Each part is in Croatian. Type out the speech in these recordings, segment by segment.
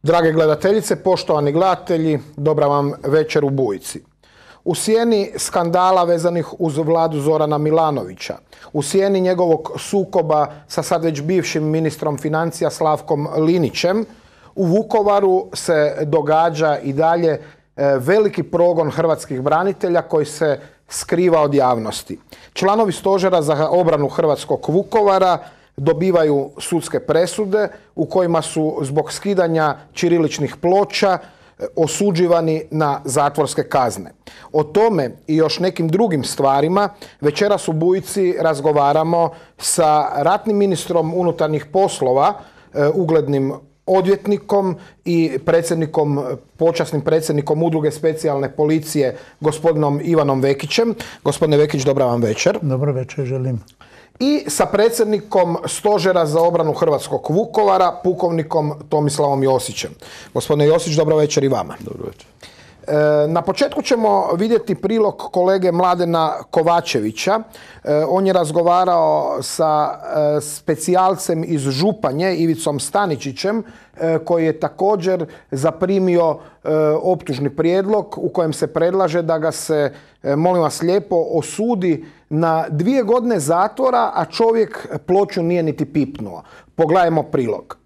Drage gledateljice, poštovani gledatelji, dobra vam večer u Bujici. U sjeni skandala vezanih uz vladu Zorana Milanovića, u sjeni njegovog sukoba sa sad već bivšim ministrom financija Slavkom Linićem, u Vukovaru se događa i dalje veliki progon hrvatskih branitelja koji se skriva od javnosti. Članovi Stožera za obranu hrvatskog Vukovara dobivaju sudske presude u kojima su zbog skidanja ćiriličnih ploča osuđivani na zatvorske kazne. O tome i još nekim drugim stvarima večeras u Bujici razgovaramo sa ratnim ministrom unutarnjih poslova, uglednim odvjetnikom i počasnim predsjednikom Udruge specijalne policije, gospodinom Ivanom Vekićem. Gospodine Vekić, dobra vam večer. Dobro večer želim. I sa predsjednikom Stožera za obranu hrvatskog Vukovara, pukovnikom Tomislavom Josićem. Gospodine Josić, dobro večer i vama. Dobro večer. Na početku ćemo vidjeti prilog kolege Mladena Kovačevića. On je razgovarao sa specijalcem iz Županje, Ivicom Staničićem, koji je također zaprimio optužni prijedlog u kojem se predlaže da ga se, molim vas lijepo, osudi na 2 godine zatvora, a čovjek ploču nije niti pipnuo. Pogledajmo prilog.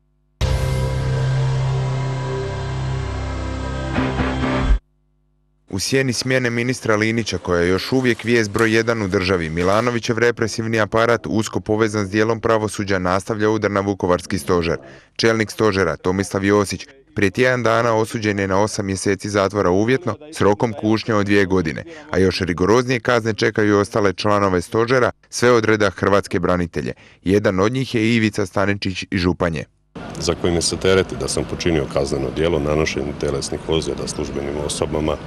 U sjeni smjene ministra Linića, koja je još uvijek vijest broj 1 u državi, Milanovićev represivni aparat, usko povezan s dijelom pravosuđa, nastavlja udar na vukovarski stožer. Čelnik stožera, Tomislav Josić, prije tjedan dana osuđen je na 8 mjeseci zatvora uvjetno s rokom kušnje od 2 godine, a još rigoroznije kazne čekaju ostale članove stožera, sve od reda hrvatske branitelje. Jedan od njih je Ivica Staničić iz Županje. Za kojim se tereti da sam počinio kazneno djelo nanošenja tjelesnih ozljeda službenim osobama,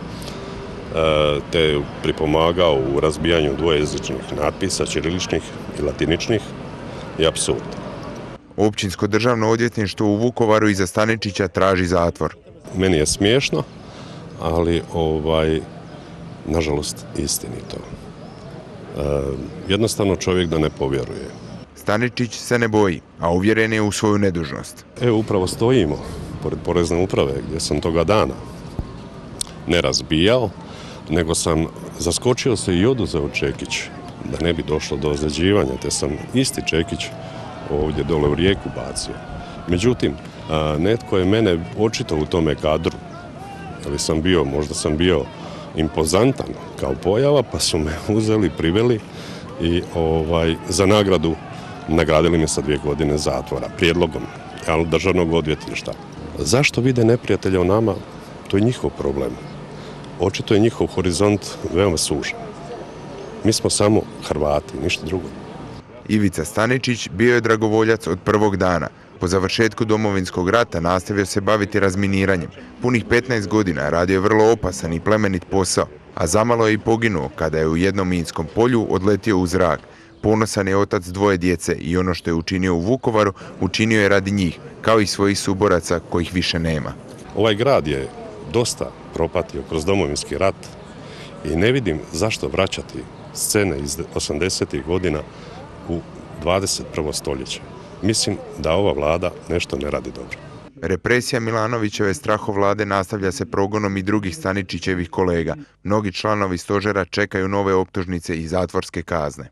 te pripomagao u razbijanju dvojezičnih natpisa, ćiriličnih i latiničnih, je apsurd. Općinsko državno odvjetništvo u Vukovaru iza Staničića traži zatvor. Meni je smiješno, ali nažalost istinito. Jednostavno čovjek da ne povjeruje. Staničić se ne boji, a uvjeren je u svoju nedužnost. Upravo stojimo pored Porezne uprave gdje sam toga dana ne razbijao, nego sam zaskočio se i oduzeo čekić da ne bi došlo do ozljeđivanja, te sam isti čekić ovdje dole u rijeku bacio. Međutim, netko je mene očito u tome kadru, možda sam bio impozantan kao pojava, pa su me uzeli, priveli i za nagradu nagradili me sa 2 godine zatvora, prijedlogom državnog odvjetništva. Zašto vide neprijatelja u nama? To je njihov problem. Očito je njihov horizont veoma sužen. Mi smo samo Hrvati, ništa drugo. Ivica Staničić bio je dragovoljac od prvog dana. Po završetku Domovinskog rata nastavio se baviti razminiranjem. Punih 15 godina radio je vrlo opasan i plemenit posao, a zamalo je i poginuo kada je u jednom minskom polju odletio u zrak. Ponosan je otac 2 djece i ono što je učinio u Vukovaru, učinio je radi njih, kao i svojih suboraca kojih više nema. Ovaj grad je dosta propatio kroz Domovinski rat i ne vidim zašto vraćati scene iz 80. godina u 21. stoljeće. Mislim da ova vlada nešto ne radi dobro. Represija Milanovićeve strahovlade nastavlja se progonom i drugih Staničićevih kolega. Mnogi članovi stožera čekaju nove optužnice i zatvorske kazne.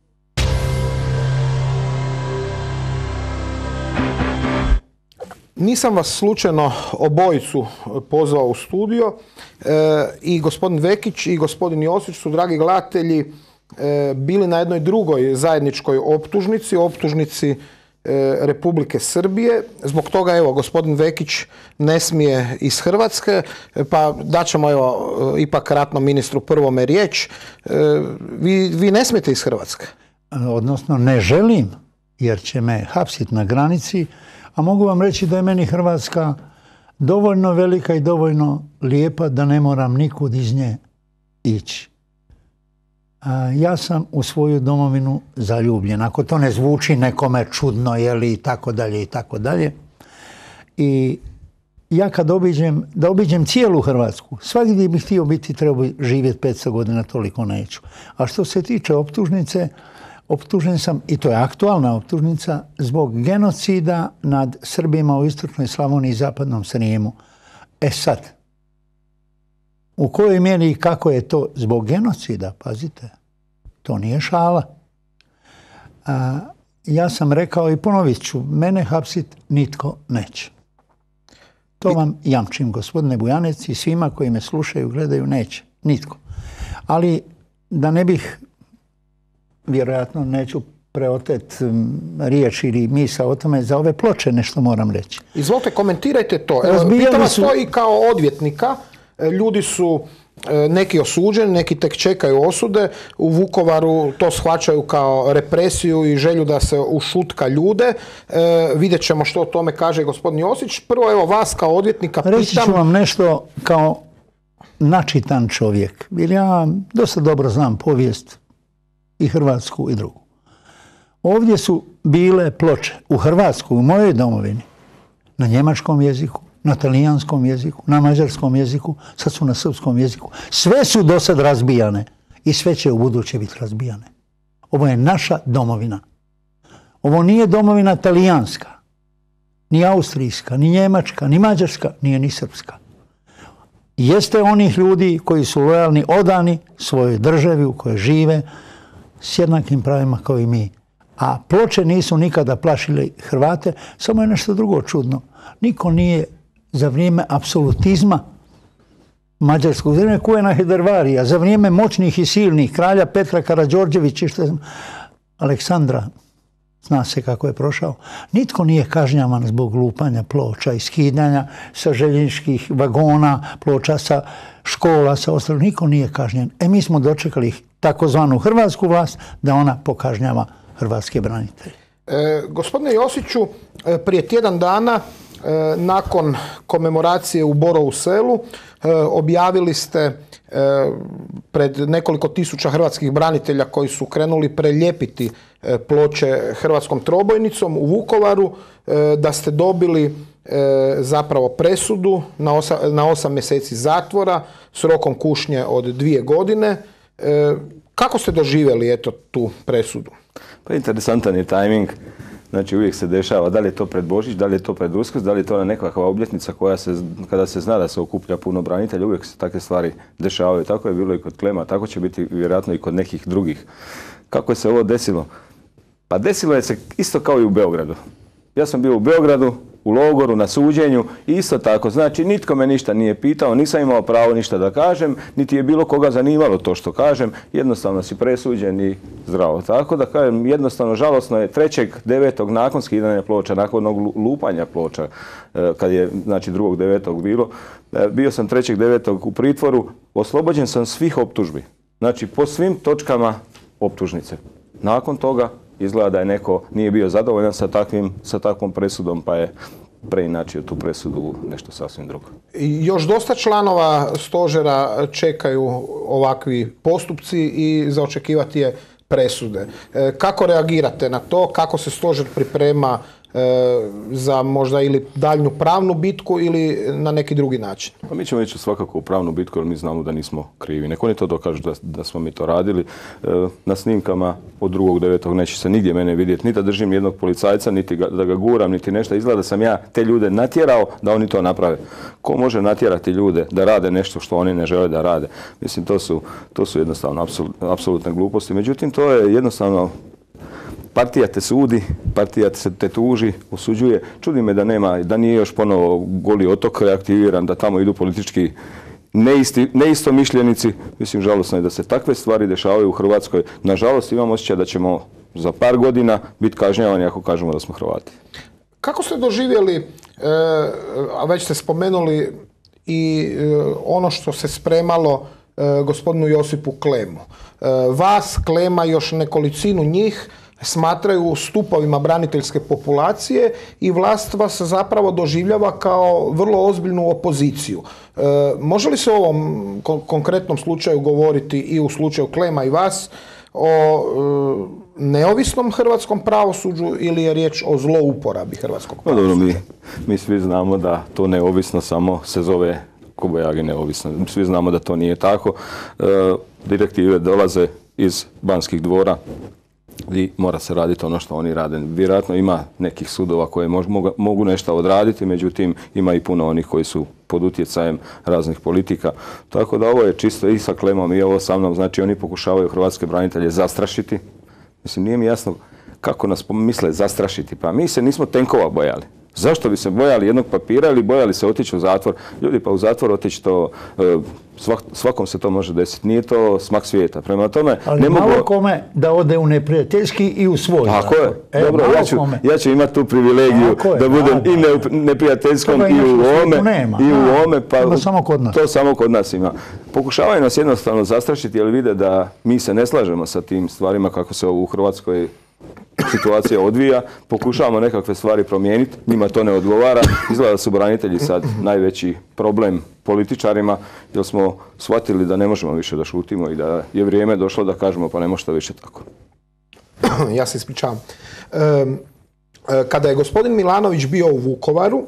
Nisam vas slučajno obojicu pozvao u studio. I gospodin Vekić i gospodin Josić su, dragi gledatelji, bili na jednoj drugoj zajedničkoj optužnici Republike Srbije. Zbog toga, evo, gospodin Vekić ne smije iz Hrvatske, pa daćemo, ipak ratnom ministru prvome riječ. Vi ne smijete iz Hrvatske? Odnosno, ne želim, jer će me hapsiti na granici, a mogu vam reći da je meni Hrvatska dovoljno velika i dovoljno lijepa da ne moram nikud iz nje ići. Ja sam u svoju domovinu zaljubljen. Ako to ne zvuči nekome čudno, i tako dalje, i tako dalje. I ja kad obiđem cijelu Hrvatsku, svaki gdje bih htio biti, treba živjeti 500 godina, toliko neću. A što se tiče optužnice, Optužen sam, i to je aktualna optužnica, zbog genocida nad Srbima u istočnoj Slavoniji i zapadnom Srijemu. Sad, u kojoj mjeri i kako je to zbog genocida, pazite, to nije šala. Ja sam rekao i ponovit ću, mene hapsit nitko neće. To vam jamčim, gospodine Bujanec, i svima koji me slušaju, gledaju, neće. Nitko. Ali da ne bih, vjerojatno neću preotet riječ ili misao o tome, za ove ploče nešto moram reći. Izvolite, komentirajte to. Pitam vas to i kao odvjetnika. Ljudi su neki osuđeni, neki tek čekaju osude. U Vukovaru to shvaćaju kao represiju i želju da se ušutka ljude. Vidjet ćemo što o tome kaže gospodin Josić. Prvo, evo, vas kao odvjetnika pitam... Reći ću vam nešto kao načitan čovjek. Jer ja dosta dobro znam povijest i hrvatsku i drugu. Ovdje su bile ploče u Hrvatskoj, u mojoj domovini, na njemačkom jeziku, na talijanskom jeziku, na mađarskom jeziku, sad su na srpskom jeziku. Sve su do sad razbijane i sve će u buduće biti razbijane. Ovo je naša domovina. Ovo nije domovina talijanska, ni austrijska, ni njemačka, ni mađarska, nije ni srpska. Jeste onih ljudi koji su lojalni, odani svojoj državi u kojoj žive s jednakim pravima kao i mi. A ploče nisu nikada plašile Hrvate, samo je nešto drugo čudno. Niko nije za vrijeme apsolutizma mađarskog, za vrijeme Kujena Hedervarija, za vrijeme moćnih i silnih kralja Petra Karađorđevića i Aleksandra, zna se kako je prošao, nitko nije kažnjavan zbog lupanja ploča i skidanja sa željezničkih vagona, ploča sa škola, sa ostalog. Niko nije kažnjen. Mi smo dočekali takozvanu hrvatsku vlast da ona pokažnjava hrvatske branitelje. Gospodine Josiću, prije tjedan dana nakon komemoracije u Borovu Selu objavili ste pred nekoliko tisuća hrvatskih branitelja koji su krenuli preljepiti ploče hrvatskom trobojnicom u Vukovaru da ste dobili zapravo presudu na 8 mjeseci zatvora s rokom kušnje od 2 godine. Kako ste doživjeli tu presudu? Pa interesantan je tajming. Znači uvijek se dešava, da li je to pred Božić, da li je to pred Uskrs, da li je to nekakva obljetnica kada se zna da se okuplja puno branitelja, uvijek se takve stvari dešavaju. Tako je bilo i kod Klema, tako će biti vjerojatno i kod nekih drugih. Kako je se ovo desilo? Pa desilo je se isto kao i u Beogradu. Ja sam bio u Beogradu, u logoru, na suđenju i isto tako. Znači nitko me ništa nije pitao, nisam imao pravo ništa da kažem, niti je bilo koga zanimalo to što kažem. Jednostavno si presuđen i zdravo. Tako da kažem, jednostavno žalosno je 3.9. nakon skidanja ploča, nakon onog lupanja ploča, kad je znači 2.9. bilo, bio sam 3.9. u pritvoru, oslobođen sam svih optužbi. Znači po svim točkama optužnice. Nakon toga izgleda da je neko nije bio zadovoljan sa takvom presudom, pa je preinačio tu presudu u nešto sasvim drugo. Još dosta članova stožera čekaju ovakvi postupci i za očekivati je presude. Kako reagirate na to? Kako se stožer priprema za možda ili daljnju pravnu bitku ili na neki drugi način? Pa mi ćemo ići svakako u pravnu bitku jer mi znamo da nismo krivi. Nek oni to dokažu da smo mi to radili. Na snimkama od 2.9. neće se nigdje mene vidjeti, niti da držim jednog policajca, niti da ga guram, niti nešto. Izgleda da sam ja te ljude natjerao da oni to naprave. Ko može natjerati ljude da rade nešto što oni ne žele da rade? Mislim, to su jednostavno apsolutne gluposti. Međutim, to je jednostavno partija te sudi, partija te tuži, osuđuje. Čudi me da nije još ponovo Goli otok reaktiviran, da tamo idu politički neistomišljenici. Mislim, žalosno je da se takve stvari dešavaju u Hrvatskoj. Nažalost, imam osjećaj da ćemo za par godina biti kažnjavani ako kažemo da smo Hrvati. Kako ste doživjeli, a već ste spomenuli i ono što se spremalo gospodinu Josipu Klemu. Vas, Klema, još nekolicinu njih smatraju stupovima braniteljske populacije i vlast vas zapravo doživljava kao vrlo ozbiljnu opoziciju. Može li se o ovom konkretnom slučaju govoriti i u slučaju Klema i vas o neovisnom hrvatskom pravosuđu ili je riječ o zlouporabi hrvatskog pravosuđa? Dobro, mi svi znamo da to neovisno samo se zove kobajagi neovisno. Svi znamo da to nije tako. Direktive dolaze iz Banskih dvora, i mora se raditi ono što oni rade. Vjerojatno ima nekih sudova koje mogu nešto odraditi, međutim ima i puno onih koji su pod utjecajem raznih politika. Tako da ovo je čisto i sa klemom i ovo sa mnom, znači oni pokušavaju hrvatske branitelje zastrašiti. Mislim, nije mi jasno kako nas misle zastrašiti. Pa mi se nismo tenkova bojali. Zašto bi se bojali jednog papira ili bojali se otići u zatvor? Ljudi, pa u zatvor otići to, svakom se to može desiti. Nije to smak svijeta. Prema tome, ali ne malo mogu... kome da ode u neprijateljski i u svoj Tako zatvor. je. Dobro, ja ću imati tu privilegiju da budem i u neprijateljskom i u ovome. Pa samo kod nas. To samo kod nas ima. Pokušavaju nas jednostavno zastrašiti jer vide da mi se ne slažemo sa tim stvarima kako se u Hrvatskoj situacija odvija, pokušavamo nekakve stvari promijeniti, njima to ne odgovara. Izgleda da su branitelji sad najveći problem političarima, jer smo shvatili da ne možemo više da šutimo i da je vrijeme došlo da kažemo pa ne može to više tako. Ja se ispričavam. Kada je gospodin Milanović bio u Vukovaru,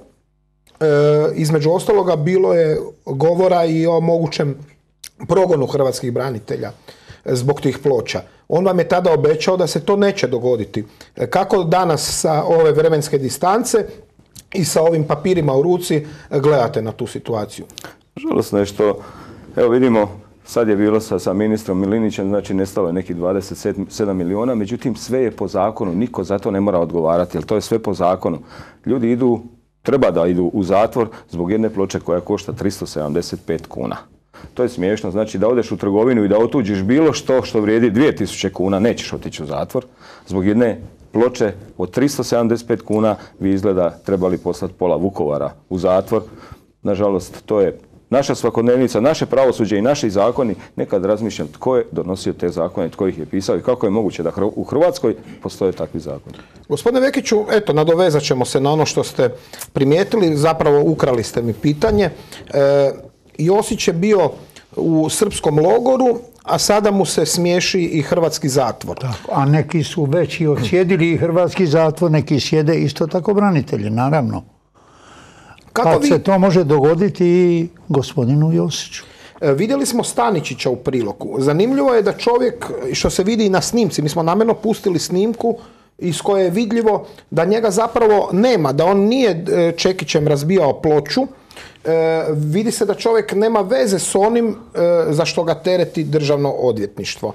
između ostaloga bilo je govora i o mogućem progonu hrvatskih branitelja zbog tih ploča. On vam je tada obećao da se to neće dogoditi. Kako danas sa ove vremenske distance i sa ovim papirima u ruci gledate na tu situaciju? Žalosno je što, evo vidimo, sad je bilo sa ministrom Milinićem, znači nestalo je nekih 27 miliona, međutim sve je po zakonu, niko za to ne mora odgovarati, jer to je sve po zakonu. Ljudi treba da idu u zatvor zbog jedne ploče koja košta 375 kuna. To je smiješno, znači da odeš u trgovinu i da otuđiš bilo što vrijedi 2000 kuna, nećeš otići u zatvor. Zbog jedne ploče od 375 kuna vi izgleda trebali poslati pola Vukovara u zatvor. Nažalost, to je naša svakodnevnica, naše pravosuđe i naši zakoni. Nekad razmišljam tko je donosio te zakone, tko ih je pisao i kako je moguće da u Hrvatskoj postoje takvi zakoni. Gospodine Vekiću, eto, nadovezat ćemo se na ono što ste primijetili, zapravo ukrali ste mi pitanje. Josić je bio u srpskom logoru, a sada mu se smiješi i hrvatski zatvor. Tako, a neki su već i odsjedili i hrvatski zatvor, neki sjede isto tako branitelji, naravno. Kako se to može dogoditi i gospodinu Josiću. Vidjeli smo Staničića u prilogu. Zanimljivo je da čovjek, što se vidi i na snimci, mi smo namjerno pustili snimku iz koje je vidljivo da njega zapravo nema, da on nije čekićem razbijao ploču. Vidi se da čovjek nema veze s onim za što ga tereti državno odvjetništvo.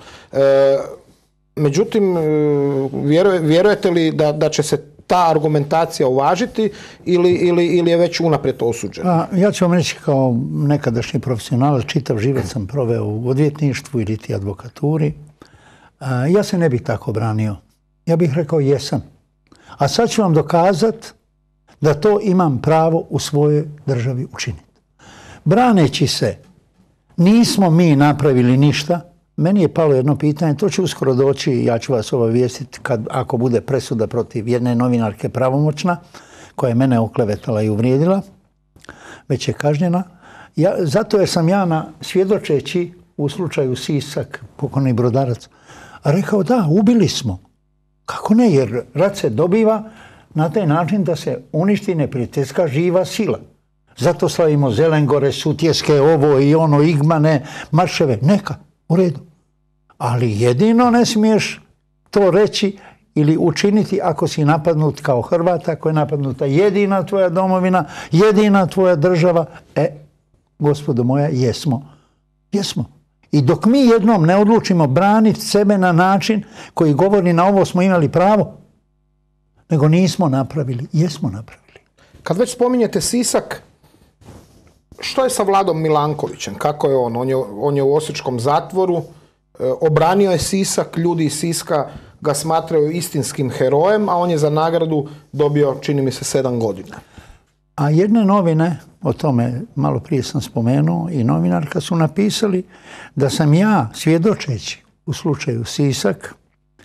Međutim, vjerujete li da će se ta argumentacija uvažiti ili je već unaprijed osuđen? Ja ću vam reći kao nekadašnji profesionalac, čitav život sam proveo u odvjetništvu ili ti advokaturi. Ja se ne bih tako branio. Ja bih rekao jesam. A sad ću vam dokazati da to imam pravo u svojoj državi učiniti. Braneći se, nismo mi napravili ništa. Meni je palo jedno pitanje, to će uskoro doći, ja ću vas obavijestiti ako bude presuda protiv jedne novinarke pravomoćna, koja je mene oklevetala i uvrijedila, već je kažnjena. Zato jer sam ja svjedočeći u slučaju Sisak, pokojni brodarac, rekao da, ubili smo. Kako ne, jer rat se dobiva na taj način da se uništi neprijateljska živa sila. Zato slavimo Zelengore, Sutjeske, ovo i ono, Igmane, marševe. Neka, u redu. Ali jedino ne smiješ to reći ili učiniti ako si napadnut kao Hrvat, ako je napadnuta jedina tvoja domovina, jedina tvoja država. Gospodo moja, jesmo. Jesmo. I dok mi jednom ne odlučimo braniti sebe na način koji govori na ovo smo imali pravo, nego nismo napravili, jesmo napravili. Kad već spominjete Sisak, što je sa Vladom Milankovićem? Kako je on? On je u osječkom zatvoru, obranio je Sisak, ljudi iz Siska ga smatraju istinskim herojem, a on je za nagradu dobio, čini mi se, 7 godina. A jedne novine, o tome malo prije sam spomenuo, i novinarka su napisali da sam ja, svjedočeći u slučaju Sisak,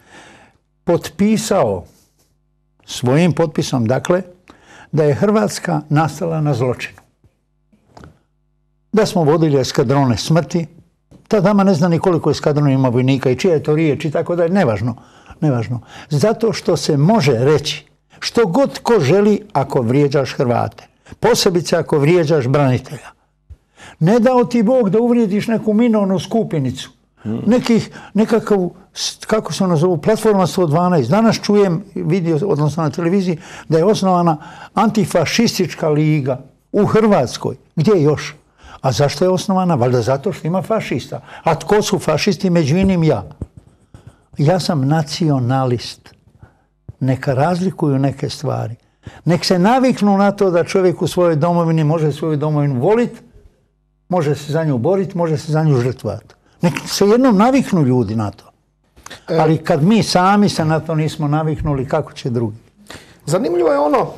potpisao svojim potpisom, dakle, da je Hrvatska nastala na zločinu. Da smo vodili eskadrone smrti, ta dama ne zna ni koliko eskadrona ima vojnika i čija je to riječ i tako da je nevažno. Zato što se može reći što god ko želi ako vrijeđaš Hrvate, posebice ako vrijeđaš branitelja. Ne dao ti Bog da uvrijediš neku minovnu skupinicu Nekakav, kako se ono zovu, platforma 112. Danas čujem vidio, odnosno na televiziji, da je osnovana antifašistička liga u Hrvatskoj. Gdje još? A zašto je osnovana? Valjda zato što ima fašista. A tko su fašisti? Među inim ja. Ja sam nacionalist. Neka razlikuju neke stvari. Nek se naviknu na to da čovjek u svojoj domovini može svoju domovinu voliti, može se za nju boriti, može se za nju žrtvovati. Nek se jednom naviknu ljudi na to. Ali kad mi sami se na to nismo naviknuli, kako će drugi? Zanimljivo je ono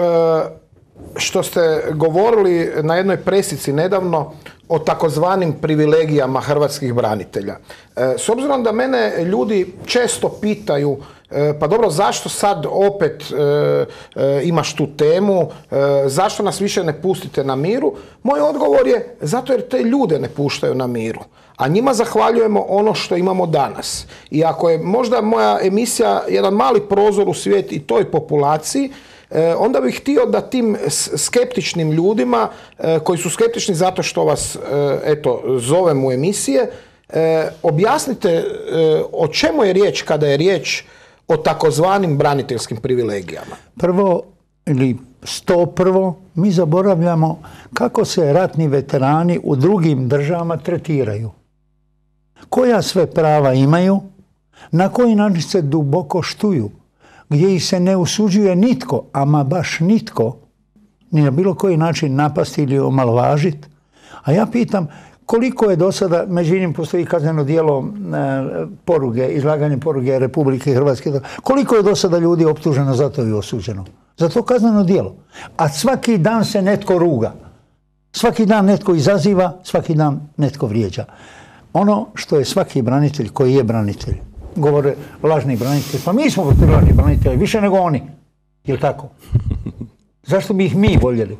što ste govorili na jednoj presici nedavno o takozvanim privilegijama hrvatskih branitelja. S obzirom da mene ljudi često pitaju, pa dobro, zašto sad opet imaš tu temu, zašto nas više ne pustite na miru? Moj odgovor je zato jer te ljude ne puštaju na miru. A njima zahvaljujemo ono što imamo danas. I ako je možda moja emisija jedan mali prozor u svijet i toj populaciji, onda bih htio da tim skeptičnim ljudima, koji su skeptični zato što vas zovem u emisije, objasnite o čemu je riječ kada je riječ o takozvanim braniteljskim privilegijama. Prvo, ili 101. mi zaboravljamo kako se ratni veterani u drugim državama tretiraju. Koja sve prava imaju, na koji način se duboko štuju, gdje ih se ne usuđuje nitko, ama baš nitko, ni na bilo koji način napasti ili omalovažiti. A ja pitam, koliko je do sada, među inim postoji kazneno djelo poruge, izlaganje poruge Republike Hrvatske, koliko je do sada ljudi optuženo za to i osuđeno? Za to kazneno djelo. A svaki dan se netko ruga. Svaki dan netko izaziva, svaki dan netko vrijeđa. Ono što je svaki branitelj koji je branitelj, govore lažni branitelji, pa mi smo lažni branitelji, više nego oni. Je li tako? Zašto bi ih mi voljeli?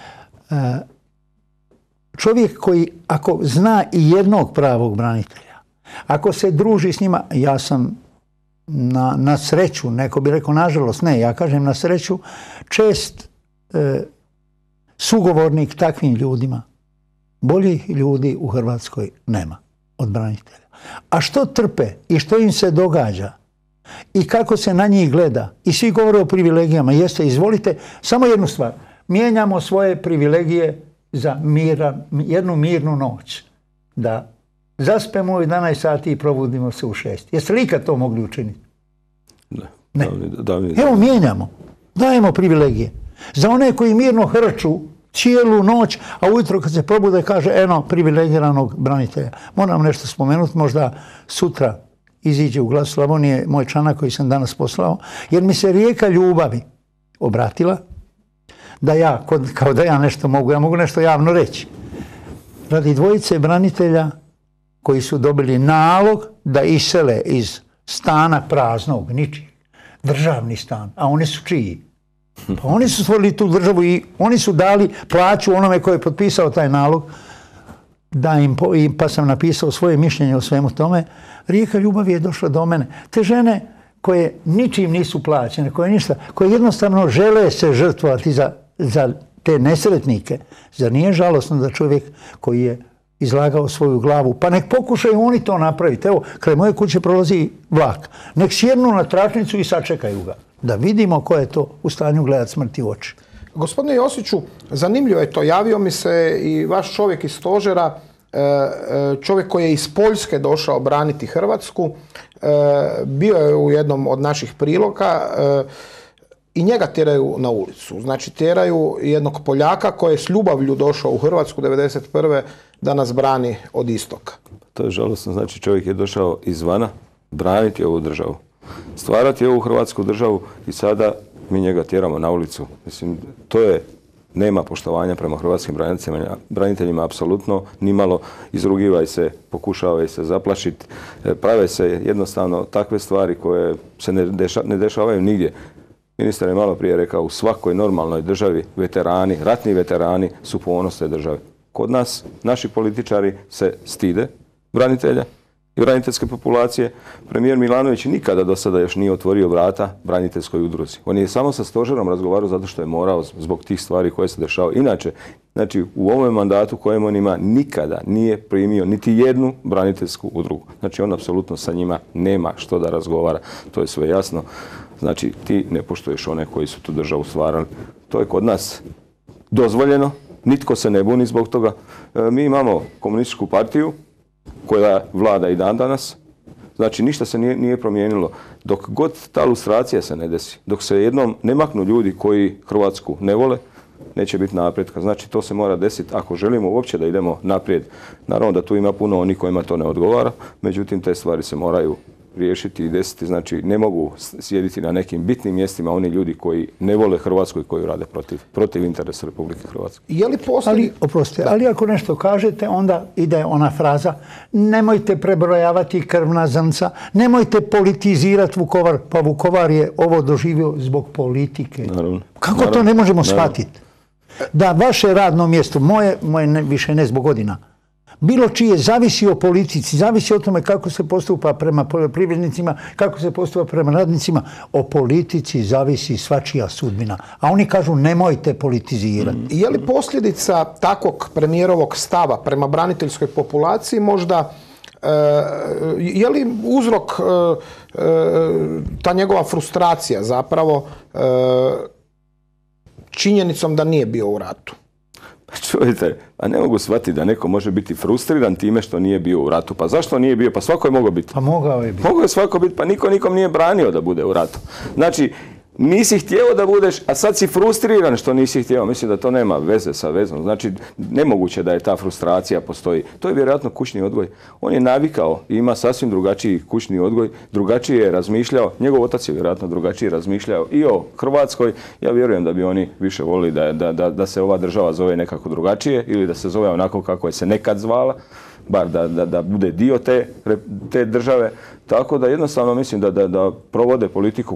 Čovjek koji, ako zna i jednog pravog branitelja, ako se druži s njima, ja sam na sreću, neko bi rekao nažalost, ne, ja kažem na sreću, čest sugovornik takvim ljudima. Boljih ljudi u Hrvatskoj nema od branitelja. A što trpe i što im se događa i kako se na njih gleda i svi govore o privilegijama, jeste, izvolite, samo jednu stvar, mijenjamo svoje privilegije za jednu mirnu noć, da zaspemo u 11 sati i probudimo se u 6. Jeste li ikad to mogli učiniti? Ne. Evo mijenjamo, dajemo privilegije. Za one koji mirno hrču cijelu noć, a ujutro kad se probude kaže eno privilegiranog branitelja. Moram nešto spomenuti, možda sutra iziđe u Glas Slavonije moj članak koji sam danas poslao, jer mi se rijeka ljubavi obratila da ja, kao da ja nešto mogu, ja mogu nešto javno reći. Radi dvojice branitelja koji su dobili nalog da isele iz stana praznog, ničijeg, državni stan, a oni su čiji? Pa oni su stvorili tu državu i oni su dali plaću onome koji je potpisao taj nalog, pa sam napisao svoje mišljenje o svemu tome. Rijeka ljubavi je došla do mene. Te žene koje ničim nisu plaćene, koje jednostavno žele se žrtvovati za te nesretnike. Zar nije žalosno da čovjek koji je izlagao svoju glavu, pa nek pokušaju oni to napraviti. Evo, kraj moje kuće prolazi vlak. Nek sjednu na tračnicu i sačekaju ga. Da vidimo ko je to u stanju gledati smrti u oči. Gospodine Josiću, zanimljivo je to. Javio mi se i vaš čovjek iz stožera, čovjek koji je iz Poljske došao braniti Hrvatsku. Bio je u jednom od naših priloga i njega tjeraju na ulicu. Znači, tjeraju jednog Poljaka koji je s ljubavlju došao u Hrvatsku 1991. da nas brani od istoka. To je žalosno. Znači, čovjek je došao izvana braniti ovu državu, stvarati ovu Hrvatsku državu i sada mi njega tjeramo na ulicu. Mislim, to je, nema poštovanja prema hrvatskim braniteljima, apsolutno, nimalo, izrugivaj se, pokušavaj se zaplašiti, prave se jednostavno takve stvari koje se ne dešavaju nigdje. Ministar je malo prije rekao, u svakoj normalnoj državi veterani, ratni veterani su ponos te države. Kod nas, naši političari se stide branitelja i braniteljske populacije. Premijer Milanović nikada do sada još nije otvorio vrata braniteljskoj udruzi. On je samo sa stožerom razgovarao zato što je morao zbog tih stvari koje se dešavaju. Inače, znači u ovom mandatu kojem on ima nikada nije primio niti jednu braniteljsku udrugu. Znači on apsolutno sa njima nema što da razgovara. To je sve jasno. Znači ti ne poštuješ one koji su tu državu stvarali. To je kod nas dozvoljeno. Nitko se ne buni zbog toga. Mi imamo komunističku partiju koja vlada i dan danas. Znači ništa se nije promijenilo. Dok god ta lustracija se ne desi, dok se jednom ne maknu ljudi koji Hrvatsku ne vole, neće biti napretka. Znači to se mora desiti ako želimo uopće da idemo naprijed. Naravno da tu ima puno onih kojima to ne odgovara, međutim te stvari se moraju riješiti i desiti. Znači ne mogu sjediti na nekim bitnim mjestima oni ljudi koji ne vole Hrvatsku i koji rade protiv interesa Republike Hrvatske. Je li postoji... Ali ako nešto kažete, onda ide ona fraza nemojte prebrojavati krvna zrnca, nemojte politizirati Vukovar, pa Vukovar je ovo doživio zbog politike. Naravno. Kako to ne možemo shvatiti? Da vaše radno mjesto, moje više ne zbog godina, bilo čije zavisi o politici, zavisi o tome kako se postupa prema poljoprivrednicima, kako se postupa prema radnicima. O politici zavisi svačija sudbina. A oni kažu nemojte politizirati. Je li posljedica takvog premijerovog stava prema braniteljskoj populaciji možda, je li uzrok ta njegova frustracija zapravo činjenicom da nije bio u ratu? Čujte, a ne mogu shvatiti da neko može biti frustriran time što nije bio u ratu. Pa zašto nije bio? Pa svako je mogao biti. Pa mogao je biti. Mogao je svako biti, pa niko nikom nije branio da bude u ratu. Znači, nisi htjeo da budeš, a sad si frustriran što nisi htjeo. Mislim da to nema veze sa vezom. Znači, nemoguće da je ta frustracija postoji. To je vjerojatno kućni odgoj. On je navikao i ima sasvim drugačiji kućni odgoj. Drugačije je razmišljao. Njegov otac je vjerojatno drugačije razmišljao i o Hrvatskoj. Ja vjerujem da bi oni više volili da se ova država zove nekako drugačije ili da se zove onako kako je se nekad zvala. Bar da bude dio te države. Tako da jednostavno mislim da provode politiku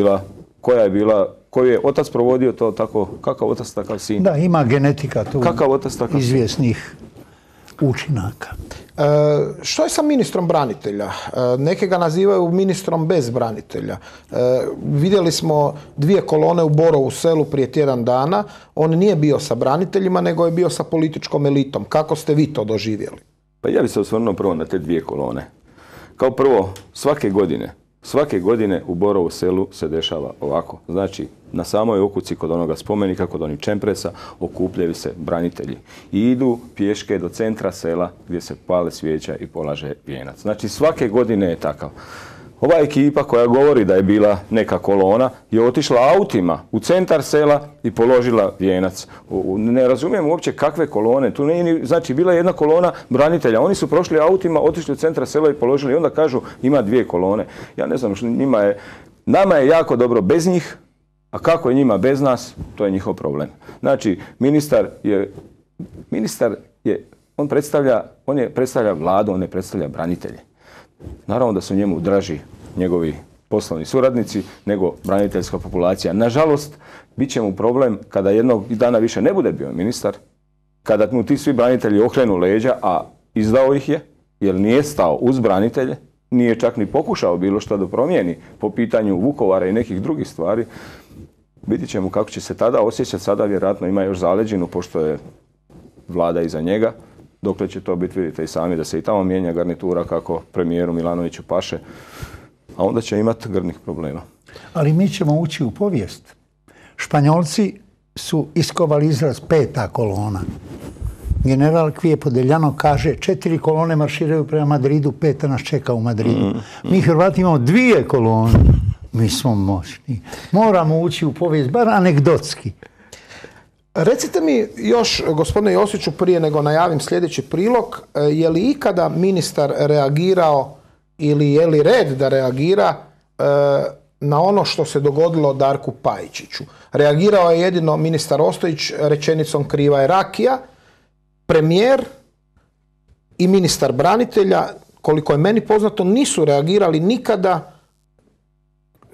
koju je otac provodio, to tako, kakav otac, takav sin. Da, ima genetika tu kakav otac, takav izvjesnih učinaka. Što je sa ministrom branitelja? Neki ga nazivaju ministrom bez branitelja. Vidjeli smo 2 kolone u Borovu Selu prije tjedan dana. On nije bio sa braniteljima, nego je bio sa političkom elitom. Kako ste vi to doživjeli? Pa ja bih se osvrnuo prvo na te 2 kolone. Kao prvo, svake godine u Borovu Selu se dešava ovako. Znači, na samoj okuci kod onoga spomenika, kod onih čempresa, okupljaju se branitelji. I idu pješke do centra sela gdje se pale svijeća i polaže vijenac. Znači, svake godine je takav. Ova ekipa koja govori da je bila neka kolona je otišla autima u centar sela i položila vijenac. Ne razumijem uopće kakve kolone. Tu nije, znači, bila je jedna kolona branitelja. Oni su prošli autima, otišli u centar sela i položili. I onda kažu ima 2 kolone. Ja ne znam, nama je jako dobro bez njih, a kako je njima bez nas, to je njihov problem. Znači, ministar je, on predstavlja vladu, on ne predstavlja branitelje. Naravno da su njemu draži njegovi poslovni suradnici nego braniteljska populacija. Nažalost, bit će mu problem kada jednog dana više ne bude bio ministar, kada mu ti svi branitelji okrenu leđa, a izdao ih je, jer nije stao uz branitelje, nije čak ni pokušao bilo što da promijeni po pitanju Vukovara i nekih drugih stvari. Vidjet ćemo kako će se tada osjećati. Sada vjerojatno ima još zaleđinu, pošto je vlada iza njega. Dokle će to biti, vidite i sami, da se i tamo mijenja garnitura kako premijeru Milanoviću paše, a onda će imati grdnih problema. Ali mi ćemo ući u povijest. Španjolci su iskovali izraz 5. kolona. General Kvijepodeljano kaže 4 kolone marširaju prema Madridu, 5. nas čeka u Madridu. Mi Hrvati imamo 2 kolone. Mi smo moćni. Moramo ući u povijest, bar anegdotski. Recite mi još, gospodine Josiću, prije nego najavim sljedeći prilog, je li ikada ministar reagirao ili je li red da reagira na ono što se dogodilo Darku Pajičiću? Reagirao je jedino ministar Ostojić rečenicom kriva je rakija. Premijer i ministar branitelja, koliko je meni poznato, nisu reagirali nikada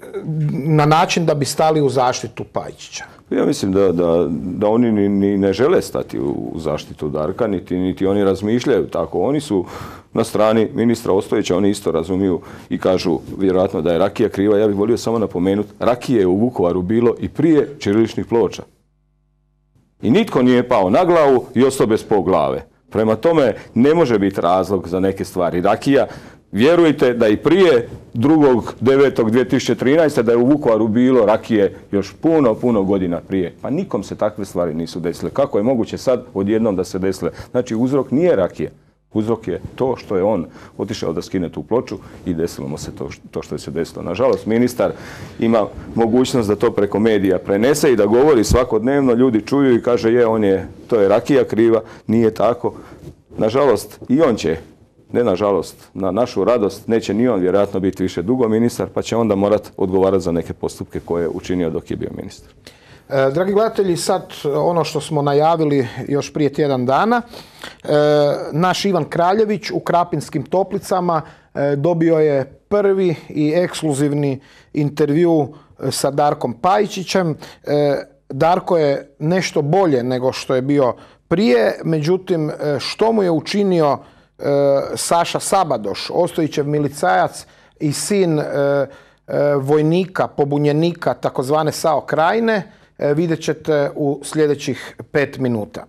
na način da bi stali u zaštitu Pajčića? Ja mislim da oni ni ne žele stati u zaštitu Darka, niti oni razmišljaju tako. Oni su na strani ministra Ostojića, oni isto razumiju i kažu vjerojatno da je rakija kriva. Ja bih volio samo napomenuti, rakije je u Vukovaru bilo i prije ćiriličnih ploča. I nitko nije pao na glavu i ostao bez pol glave. Prema tome ne može biti razlog za neke stvari. Rakija, vjerujte da i prije 2.9.2013. da je u Vukovaru bilo rakije još puno godina prije. Pa nikom se takve stvari nisu desile. Kako je moguće sad odjednom da se desile? Znači uzrok nije rakija. Uzrok je to što je on otišao da skine tu ploču i desilo mu se to što je se desilo. Nažalost, ministar ima mogućnost da to preko medija prenese i da govori svakodnevno, ljudi čuju i kaže to je rakija kriva, nije tako. Nažalost, i on će, ne nažalost, na našu radost, neće ni on vjerojatno biti više dugo ministar, pa će onda morati odgovarati za neke postupke koje je učinio dok je bio ministar. Dragi gledatelji, sad ono što smo najavili još prije tjedan dana, naš Ivan Kraljević u Krapinskim Toplicama dobio je prvi i ekskluzivni intervju sa Darkom Pajčićem. Darko je nešto bolje nego što je bio prije, međutim što mu je učinio Saša Sabadoš, Ostojićev milicajac i sin vojnika, pobunjenika takozvane SAO Krajine, vidjet ćete u sljedećih 5 minuta.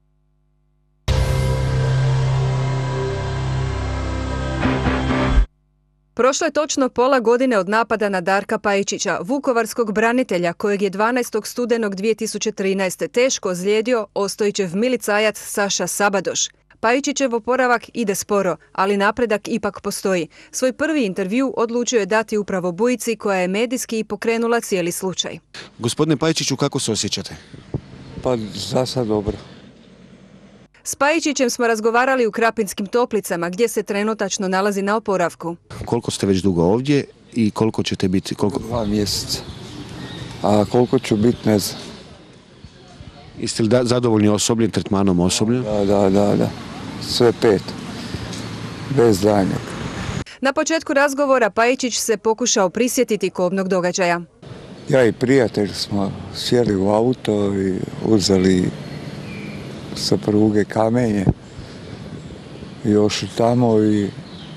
Prošlo je točno pola godine od napada na Darka Pajčića, vukovarskog branitelja kojeg je 12. studenog 2013. teško ozlijedio Ostojićev milicajac Saša Sabadoš. Pajčićev oporavak ide sporo, ali napredak ipak postoji. Svoj prvi intervju odlučio je dati upravo Bujici koja je medijski pokrenula cijeli slučaj. Gospodine Pajčiću, kako se osjećate? Pa za sad dobro. S Pajčićem smo razgovarali u Krapinskim Toplicama gdje se trenutačno nalazi na oporavku. Koliko ste već dugo ovdje i koliko ćete biti? 2 mjeseca. A koliko ću biti ne znam. Jeste li zadovoljni osobljem, tretmanom osoblja? Da. Sve 5. Bez daljnjeg. Na početku razgovora Pajčić se pokušao prisjetiti kobnog događaja. Ja i prijatelj smo sjeli u auto i uzeli sa pruge kamenje i ošli tamo i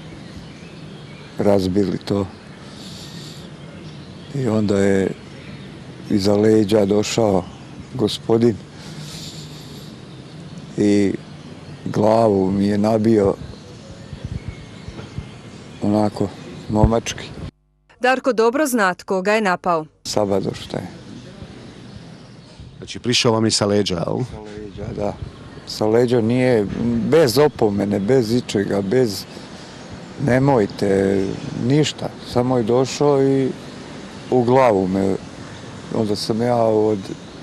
razbili to. I onda je iza leđa došao gospodin i glavu mi je nabio onako momački. Darko dobro zna tko ga je napao. Sabadoš taj. Znači prišao vam i sa leđa, jel? Sa leđa, da. Sa leđa nije, bez opomene, bez ičega, bez nemojte, ništa. Samo je došao i u glavu me, onda sam ja od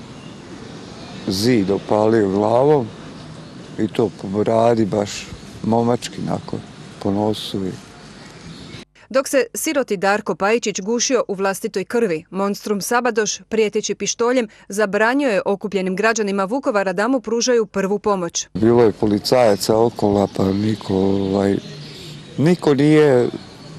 zid opalio glavom i to po bradi baš momački nakon po nosu. Dok se siroti Darko Pajčić gušio u vlastitoj krvi, monstrum Sabadoš, prijeteći pištoljem, zabranio je okupljenim građanima Vukovara da mu pružaju prvu pomoć. Bilo je policajaca okolo, pa niko nije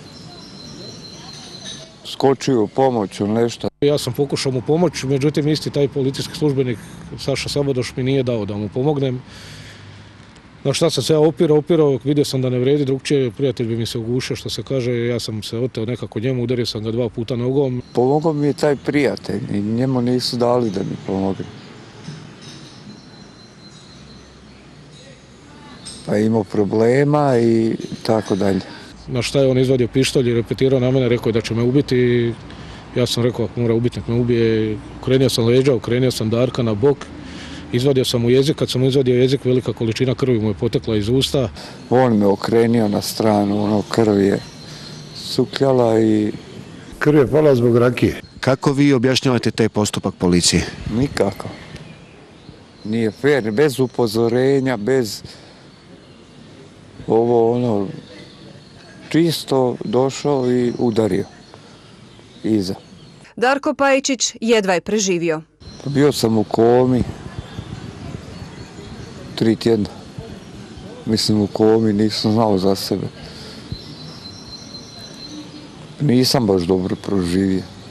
skočio u pomoć ili nešto. Ja sam pokušao mu pomoći, međutim isti taj policijski službenik Saša Sabadoš mi nije dao da mu pomognem. Na šta sam se ja opirao, vidio sam da ne vredi drugčije, prijatelj bi mi se ugušio, što se kaže, ja sam se oteo nekako njemu, udario sam ga 2 puta nogom. Pomogao mi je taj prijatelj i njemu nisu dali da mi pomogne. Pa je imao problema i tako dalje. Na šta je on izvadio pištolj i repetirao na mene, rekao je da će me ubiti. Ja sam rekao ako mora ubiti, nek me ubije. Okrenio sam leđa, okrenio sam Darka na bok. Izvadio sam mu jezik, kad sam mu izvadio jezik, velika količina krvi mu je potekla iz usta. On me okrenio na stranu, krv je sukljala i... Krv je pala zbog rakije. Kako vi objašnjavate taj postupak policije? Nikako. Nije fair, bez upozorenja, bez čisto došao i udario iza. Darko Pajčić jedva je preživio. Bio sam u komi 3 tjedna. Mislim u komi, nisam znao za sebe. Nisam baš dobro proživio.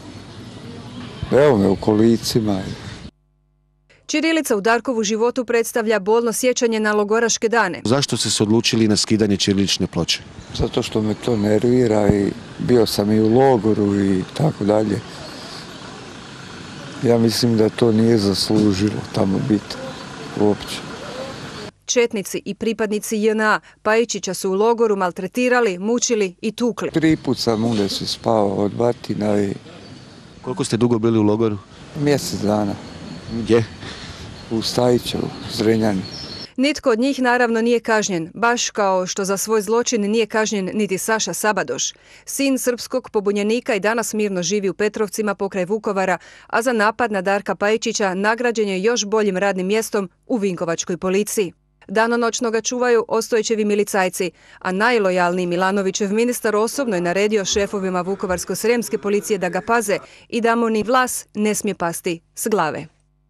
Evo me u kolicima. Ćirilica u Darkovu životu predstavlja bolno sjećanje na logoraške dane. Zašto ste se odlučili na skidanje ćirilične ploče? Zato što me to nervira i bio sam i u logoru i tako dalje. Ja mislim da to nije zaslužilo tamo biti uopće. Četnici i pripadnici JNA Pajičića su u logoru maltretirali, mučili i tukli. 3 put sam u lesu spao od batina i... Koliko ste dugo bili u logoru? Mjesec dana. Gdje? U Stajićevu, Zrenjani. Nitko od njih naravno nije kažnjen, baš kao što za svoj zločin nije kažnjen niti Saša Sabadoš. Sin srpskog pobunjenika i danas mirno živi u Petrovcima pokraj Vukovara, a za napad na Darka Pajičića nagrađen je još boljim radnim mjestom u Vinkovačkoj policiji. Danonoćno ga čuvaju Ostojićevi milicajci, a najlojalniji Milanovićev ministar osobno je naredio šefovima Vukovarsko-srijemske policije da ga paze i da mu ni vlas ne smije pasti s glave.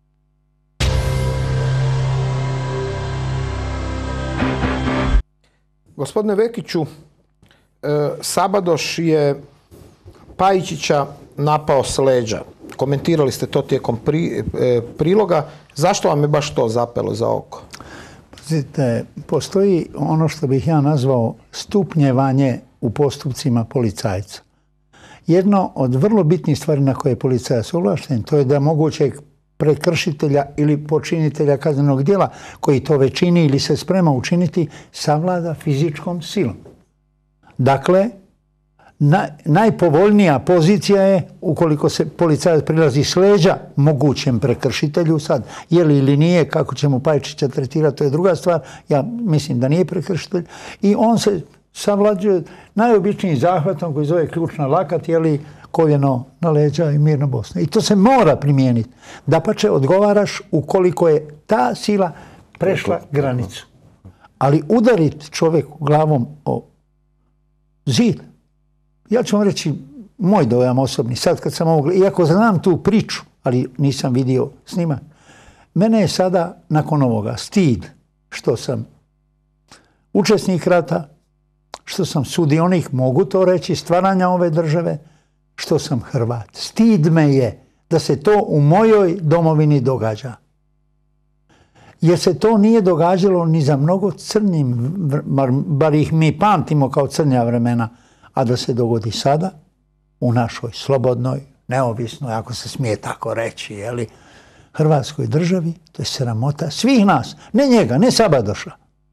Gospodine Vekiću, Sabadoš je Pajičića napao s leđa. Komentirali ste to tijekom priloga. Zašto vam je baš to zapelo za oko? Pazite, postoji ono što bih ja nazvao stupnjevanje u postupcima policajca. Jedno od vrlo bitnih stvari na koje je policajac ovlašten, to je da mogućeg prekršitelja ili počinitelja kaznenog djela koji to već čini ili se sprema učiniti savlada fizičkom silom. Dakle, najpovoljnija pozicija je ukoliko se policajac prilazi s leđa mogućem prekršitelju. Sad, je li ili nije, kako će mu Pajičića tretirati, to je druga stvar. Ja mislim da nije prekršitelj. I on se savlađuje najobičnijim zahvatom koji zove ključna lakat, jeli koljeno na leđa i mirno Bosna. I to se mora primijeniti. Dapače, odgovaraš ukoliko je ta sila prešla granicu. Ali udariti čovjeku glavom o zid, ja ću vam reći moj dojam osobni, sad kad sam ovo, iako znam tu priču, ali nisam vidio snimak, mene je sada nakon ovoga stid što sam učesnik rata, što sam sudionik, mogu to reći, stvaranja ove države, što sam Hrvat. Stid me je da se to u mojoj domovini događa. Jer se to nije događalo ni za mnogo crnim, bar ih mi pamtimo kao crnja vremena, a da se dogodi sada u našoj slobodnoj, neovisnoj, ako se smije tako reći, jeli, Hrvatskoj državi, to je sramota svih nas, ne njega, ne Sabadoša,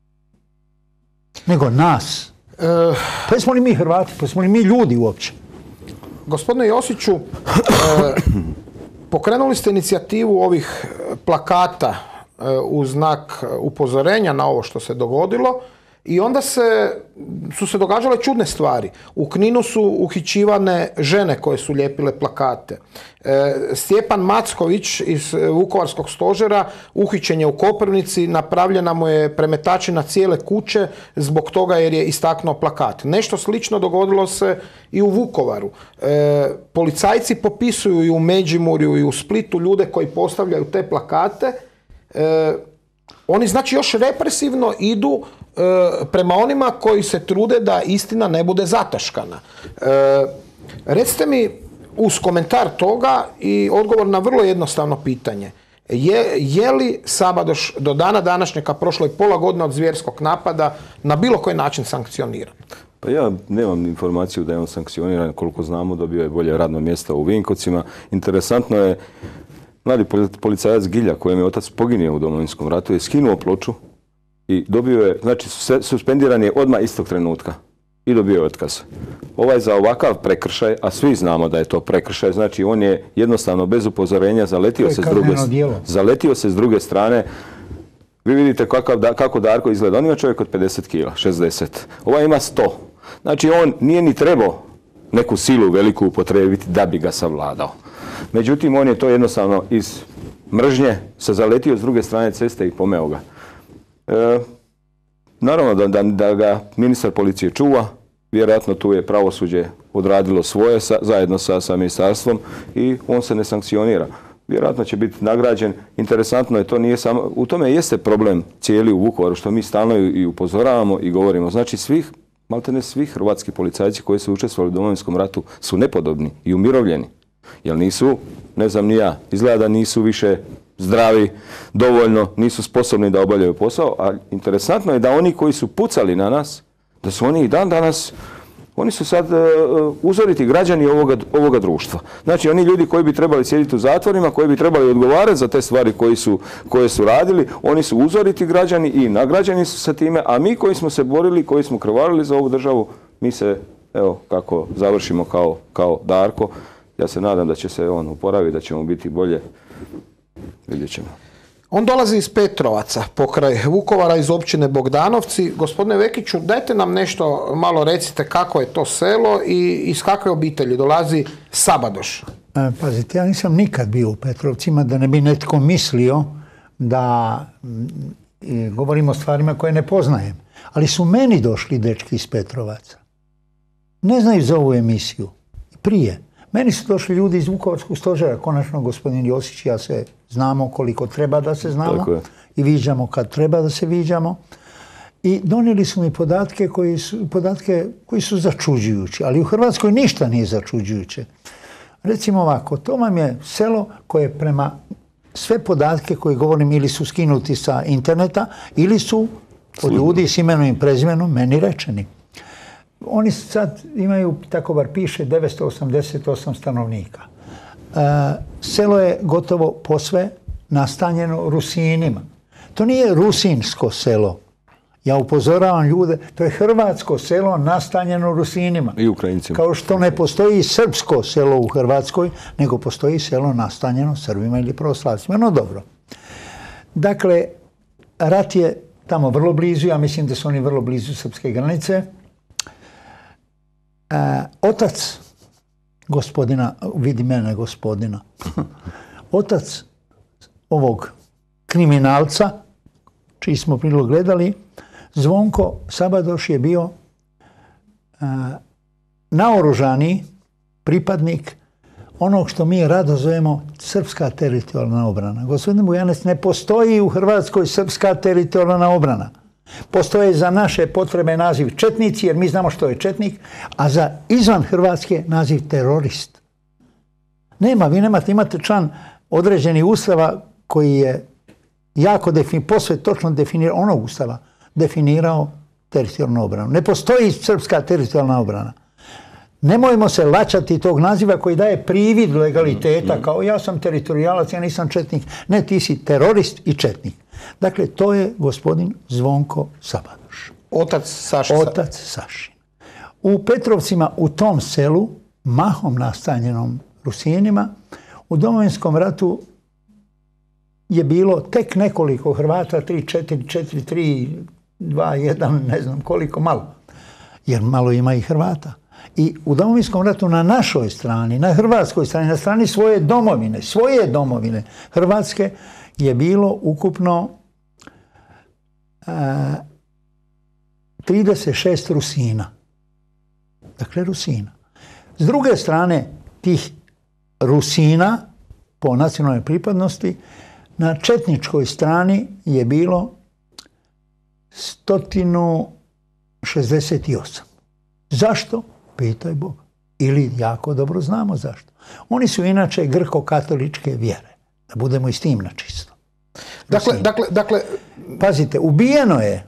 nego nas. Pa jesmo li mi Hrvati, pa jesmo li mi ljudi uopće? Gospodine Josiću, pokrenuli ste inicijativu ovih plakata u znak upozorenja na ovo što se dogodilo i onda su se događale čudne stvari. U Kninu su uhićivane žene koje su lijepile plakate. Stjepan Macković iz Vukovarskog stožera uhićen je u Koprivnici, napravljena mu je premetačina cijele kuće zbog toga jer je istaknuo plakat. Nešto slično dogodilo se i u Vukovaru. Policajci popisuju i u Međimurju i u Splitu ljude koji postavljaju te plakate. Oni znači još represivno idu prema onima koji se trude da istina ne bude zataškana. Recite mi uz komentar toga i odgovor na vrlo jednostavno pitanje. Je li Sabadoš do dana današnjega, prošlo je pola godine od zvjerskog napada, na bilo koji način sankcioniran? Pa ja nemam informaciju da je on sankcioniran, koliko znamo dobio je bolje radno mjesto u Vinkovcima. Interesantno je, mladi policajac Gilja, kojem je otac poginio u Domovinskom ratu, je skinuo ploču i dobio je, znači suspendiran je odmah istog trenutka i dobio je otkaz. Ovaj za ovakav prekršaj, a svi znamo da je to prekršaj, znači on je jednostavno bez upozorenja zaletio se s druge strane. Vi vidite kako Darko izgleda. On ima čovjek od 50 kila, 60. Ovaj ima 100. Znači on nije ni trebao neku silu veliku upotrijebiti da bi ga savladao. Međutim, on je to jednostavno iz mržnje se zaletio s druge strane ceste i pomeo ga. Naravno da ga ministar policije čuva, vjerojatno tu je pravosuđe odradilo svoje zajedno sa ministarstvom i on se ne sankcionira. Vjerojatno će biti nagrađen. Interesantno je, to nije samo, u tome jeste problem cijeli u Vukovaru, što mi stalno i upozoravamo i govorimo. Znači maltene svi hrvatski policajci koji su učestvovali u Domovinskom ratu su nepodobni i umirovljeni. Jer nisu, ne znam ni ja, izgleda da nisu više zdravi dovoljno, nisu sposobni da obavljaju posao, a interesantno je da oni koji su pucali na nas, da su oni i dan danas, oni su sad uzoriti građani ovoga društva. Znači, oni ljudi koji bi trebali sjediti u zatvorima, koji bi trebali odgovarati za te stvari koje su radili, oni su uzoriti građani i nagrađeni su sa time, a mi koji smo se borili, koji smo krvarili za ovu državu, mi se, evo, kako završimo kao Darko, ja se nadam da će se on oporaviti, da ćemo biti bolje. Vidjet ćemo. On dolazi iz Petrovaca, pokraj Vukovara, iz općine Bogdanovci. Gospodine Vekiću, dajte nam nešto, malo recite kako je to selo i iz kakve obitelji dolazi Sabadoš. Pazite, ja nisam nikad bio u Petrovcima, da ne bi netko mislio da govorim o stvarima koje ne poznajem. Ali su meni došli dečki iz Petrovaca. Ne znaju za ovu emisiju. Prije. Meni su došli ljudi iz Vukovarskog stožera, konačno gospodin Josić i ja se znamo koliko treba da se znamo i viđamo kad treba da se viđamo. I donijeli su mi podatke koji su začuđujući, ali u Hrvatskoj ništa nije začuđujuće. Recimo ovako, to vam je selo koje prema sve podatke koje govorim ili su skinuti sa interneta ili su od ljudi s imenom i prezimenom meni rečeni. Oni sad imaju, tako bar piše, 988 stanovnika. Selo je gotovo posve nastanjeno Rusinima. To nije rusinsko selo. Ja upozoravam ljude, to je hrvatsko selo nastanjeno Rusinima. I Ukrajincima. Kao što ne postoji srpsko selo u Hrvatskoj, nego postoji selo nastanjeno Srbima ili pravoslavcima. No dobro. Dakle, rat je tamo vrlo blizu, ja mislim da su oni vrlo blizu srpske granice. Otac gospodina, vidi mene gospodina, otac ovog kriminalca, čiji smo prilog gledali, Zvonko Sabadoš je bio naoružani pripadnik onog što mi rado zovemo srpska teritorijalna obrana. Gospodine Bujanec, ne postoji u Hrvatskoj srpska teritorijalna obrana. Postoje za naše potrebe naziv četnici, jer mi znamo što je četnik, a za izvan Hrvatske naziv terorist. Nema, vi imate član određenih ustava koji je jako posve točno definirao, onog ustava, definirao teritorijalnu obranu. Ne postoji srpska teritorijalna obrana. Nemojmo se lačati tog naziva koji daje privid legaliteta, kao ja sam teritorijalac, ja nisam četnik. Ne, ti si terorist i četnik. Dakle, to je gospodin Zvonko Sabadoš. Otac Sašin. Otac Sašin. U Petrovcima, u tom selu, mahom nastanjenom Rusinima, u Domovinskom ratu je bilo tek nekoliko Hrvata, 3, 4, 4, 3, 2, 1, ne znam koliko, malo. Jer malo ima i Hrvata. I u Domovinskom ratu na našoj strani, na hrvatskoj strani, na strani svoje domovine Hrvatske, je bilo ukupno 36 Rusina. Dakle, Rusina. S druge strane tih Rusina, po nacionalnoj pripadnosti, na četničkoj strani je bilo 168. Zašto? Pitaj Boga. Ili jako dobro znamo zašto. Oni su inače grko-katoličke vjere. Da budemo i s tim na čisto. Dakle, pazite, ubijeno je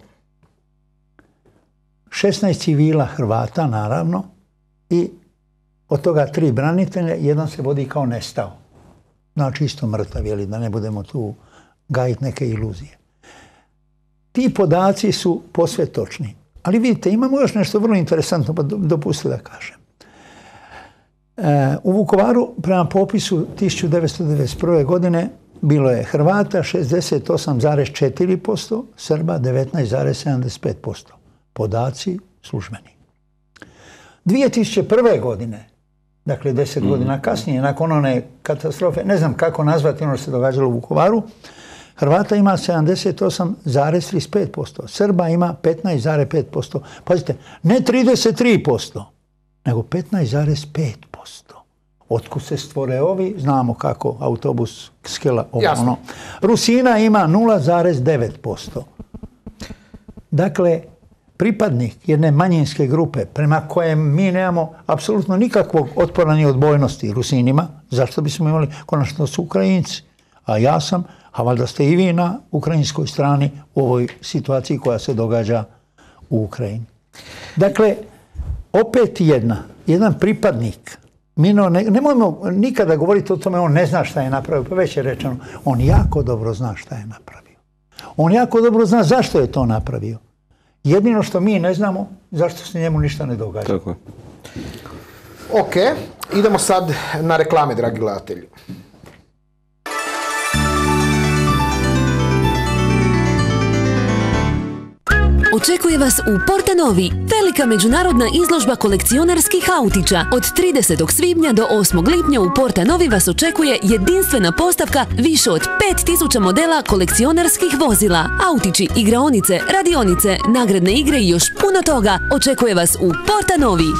16 civila Hrvata, naravno, i od toga 3 branitelja, jedan se vodi kao nestao. Znači isto mrtav, jeli, da ne budemo tu gajiti neke iluzije. Ti podaci su posve točni. Ali vidite, imamo još nešto vrlo interesantno, pa dopustite da kažem. U Vukovaru, prema popisu 1991. godine, bilo je Hrvata 68,4%, Srba 19,75%. Podaci službeni. 2001. godine, dakle 10 godina kasnije, nakon one katastrofe, ne znam kako nazvati ono što se događalo u Vukovaru, Hrvata ima 78,35%, Srba ima 15,5%. Pazite, ne 33%, nego 15,5%. Otkud se stvore ovi, znamo kako, autobus, skela, ono. Rusina ima 0,9%. Dakle, pripadnik jedne manjinske grupe prema kojem mi nemamo apsolutno nikakvog otpora ni odbojnosti Rusinima, Zašto bismo imali, konačno su Ukrajinci, a ja sam, a valjda ste i vi na ukrajinskoj strani u ovoj situaciji koja se događa u Ukrajini. Dakle, opet jedan pripadnik, nemojmo nikada govoriti o tome, on ne zna šta je napravio, pa već je rečeno, on jako dobro zna šta je napravio. On jako dobro zna zašto je to napravio. Jedino što mi ne znamo, zašto se njemu ništa ne događa. Tako je. Ok, idemo sad na reklame, dragi gledatelji. Očekuje vas u Portanovi velika međunarodna izložba kolekcionarskih autića. Od 30. svibnja do 8. lipnja u Portanovi vas očekuje jedinstvena postavka više od 5000 modela kolekcionarskih vozila. Autići, igraonice, radionice, nagradne igre i još puno toga očekuje vas u Portanovi.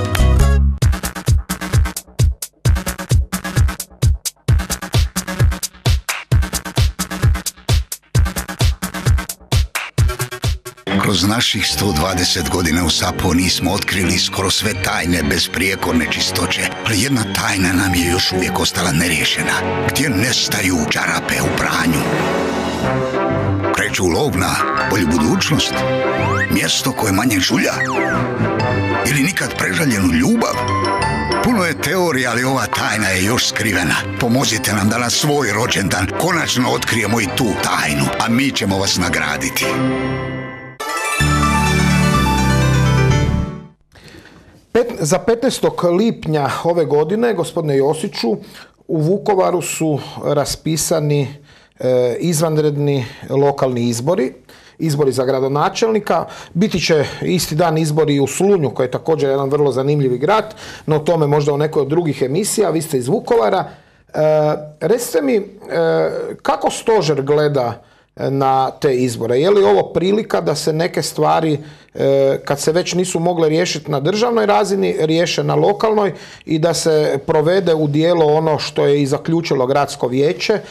Kroz naših 120 godina u SAPO nismo otkrili skoro sve tajne besprijekorne čistoće, ali jedna tajna nam je još uvijek ostala neriješena. Gdje nestaju čarape u pranju? Kreću lov na bolju budućnost? Mjesto koje manje žulja? Ili nikad prežaljenu ljubav? Puno je teorija, ali ova tajna je još skrivena. Pomozite nam da na svoj rođendan konačno otkrijemo i tu tajnu, a mi ćemo vas nagraditi. Za 15. lipnja ove godine, gospodine Josiću, u Vukovaru su raspisani izvanredni lokalni izbori, izbori za gradonačelnika. Biti će isti dan izbori i u Slunju, koji je također jedan vrlo zanimljivi grad, no o tome možda u nekoj od drugih emisija. Vi ste iz Vukovara. Recite mi, kako stožer gleda na te izbore? Je li ovo prilika da se neke stvari, kad se već nisu mogle riješiti na državnoj razini, riješe na lokalnoj i da se provede u dijelo ono što je i zaključilo gradsko vijeće,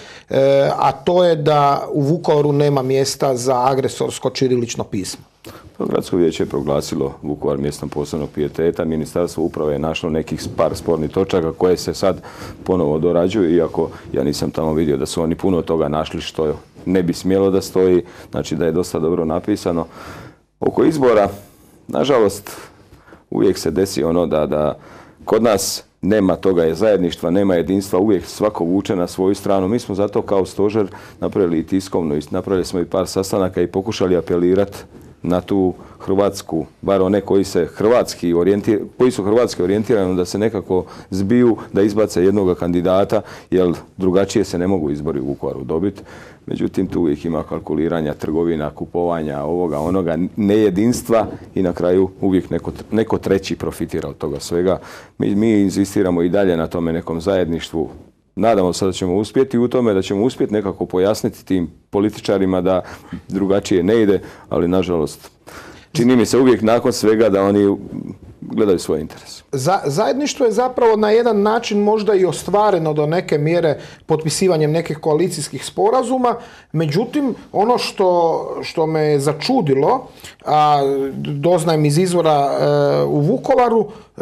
a to je da u Vukovaru nema mjesta za agresorsko ćirilično pismo? Gradsko vijeće je proglasilo Vukovar mjestom posebnog pijeteta. Ministarstvo uprave je našlo nekih par spornih točaka koje se sad ponovo dorađuju, iako ja nisam tamo vidio da su oni puno toga našli što ne bi smjelo da stoji, znači da je dosta dobro napisano. Oko izbora, nažalost, uvijek se desi ono da kod nas nema toga zajedništva, nema jedinstva, uvijek svako vuče na svoju stranu. Mi smo zato kao stožer napravili i tiskovnu, napravili smo i par sastanaka i pokušali apelirati na tu Hrvatsku, bar one koji su hrvatski orijentirani, da se nekako zbiju, da izbace jednog kandidata, jer drugačije se ne mogu izbori u Vukovaru dobiti. Međutim, tu uvijek ima kalkuliranja, trgovina, kupovanja, ovoga, onoga, nejedinstva i na kraju uvijek neko treći profitira od toga svega. Mi inzistiramo i dalje na tome nekom zajedništvu. Nadamo se da ćemo uspjeti u tome, da ćemo uspjeti nekako pojasniti tim političarima da drugačije ne ide, ali nažalost čini mi se uvijek nakon svega da oni gledaju svoj interes. Zajedništvo je zapravo na jedan način možda i ostvareno do neke mjere potpisivanjem nekih koalicijskih sporazuma, međutim ono što me je začudilo, a doznajem iz izvora u Vukovaru,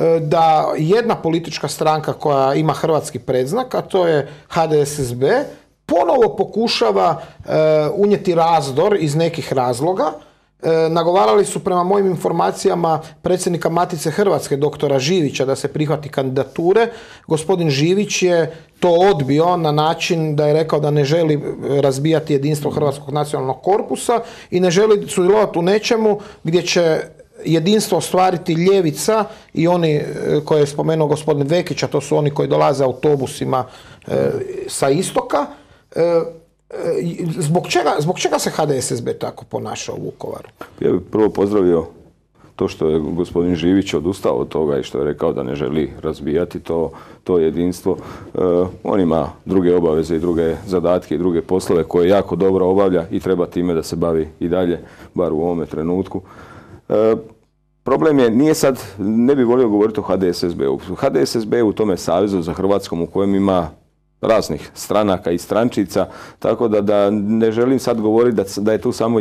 da jedna politička stranka koja ima hrvatski predznak, a to je HDSSB, ponovo pokušava unijeti razdor iz nekih razloga. Nagovarali su prema mojim informacijama predsjednika Matice Hrvatske, doktora Živića, da se prihvati kandidature. Gospodin Živić je to odbio na način da je rekao da ne želi razbijati jedinstvo Hrvatskog nacionalnog korpusa i ne želi sudjelovati u nečemu gdje će jedinstvo ostvariti ljevica i oni koje je spomenuo gospodin Vekić, a to su oni koji dolaze autobusima sa istoka. Zbog čega se HDSSB tako ponaša u Vukovaru? Ja bih prvo pozdravio to što je gospodin Živić odustao od toga i što je rekao da ne želi razbijati to jedinstvo. On ima druge obaveze i druge zadatke i druge poslove koje jako dobro obavlja i treba time da se bavi i dalje, bar u ovome trenutku. Problem je, nije sad, ne bih volio govoriti o HDSSB-u. HDSSB je u tome savezu za Hrvatskom u kojem ima raznih stranaka i strančica, tako da ne želim sad govoriti da je tu samo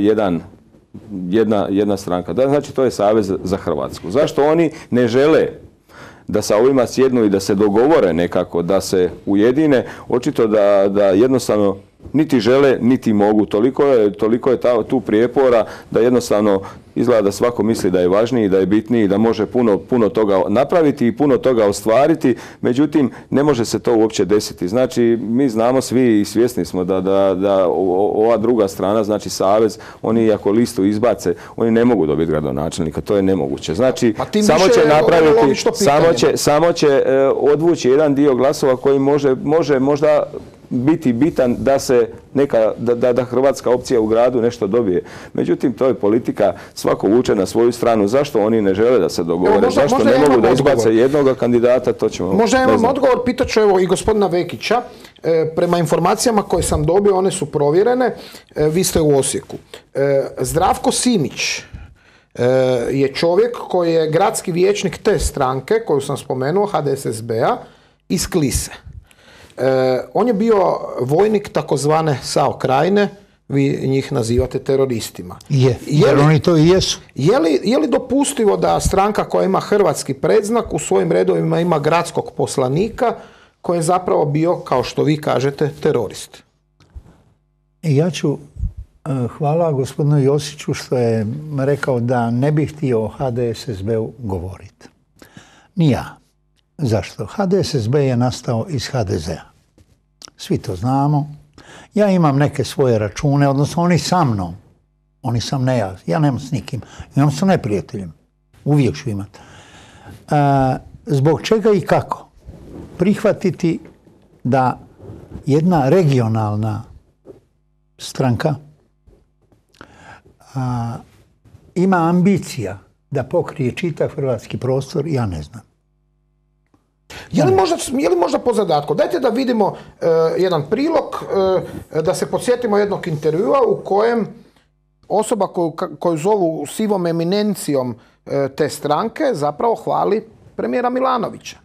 jedna stranka. Znači to je Savez za Hrvatsku. Zašto oni ne žele da sa ovima sjednu i da se dogovore nekako, da se ujedine, očito da jednostavno niti žele, niti mogu. Toliko je tu prijepora da jednostavno izgleda da svako misli da je važniji, da je bitniji, da može puno toga napraviti i puno toga ostvariti, međutim ne može se to uopće desiti. Znači mi znamo svi i svjesni smo da ova druga strana, znači Savez, oni ako listu izbace, oni ne mogu dobiti gradonačelnika, to je nemoguće. Znači samo će napraviti, samo će odvući jedan dio glasova koji može možda biti bitan da se da hrvatska opcija u gradu nešto dobije. Međutim, to je politika, svako vuče na svoju stranu. Zašto oni ne žele da se dogovore? Zašto ne mogu da izbace jednoga kandidata? To ćemo... Možda imam odgovor, pitaću evo i gospodina Vekića. Prema informacijama koje sam dobio, one su provjerene. Vi ste u Osijeku. Zdravko Simić je čovjek koji je gradski vijećnik te stranke, koju sam spomenuo, HDSSB-a, iz Klise. On je bio vojnik takozvane SAO Krajine, vi njih nazivate teroristima. Jer oni to i jesu. Je li dopustivo da stranka koja ima hrvatski predznak u svojim redovima ima gradskog poslanika koji je zapravo bio, kao što vi kažete, terorist? Ja ću, hvala gospodinu Josiću što je rekao da ne bih htio o HDSSB-u govoriti. Ni ja. Zašto? HDSSB je nastao iz HDZ-a. Svi to znamo. Ja imam neke svoje račune, odnosno oni sa mnom. Oni sam ne ja. Ja nemam s nikim. Imam sa neprijateljem. Uvijek ću imati. Zbog čega i kako prihvatiti da jedna regionalna stranka ima ambicija da pokrije čitav hrvatski prostor, ja ne znam. Je li možda po zadatku? Dajte da vidimo jedan prilog, da se podsjetimo jednog intervjua u kojem osoba koju zovu sivom eminencijom te stranke zapravo hvali premijera Milanovića.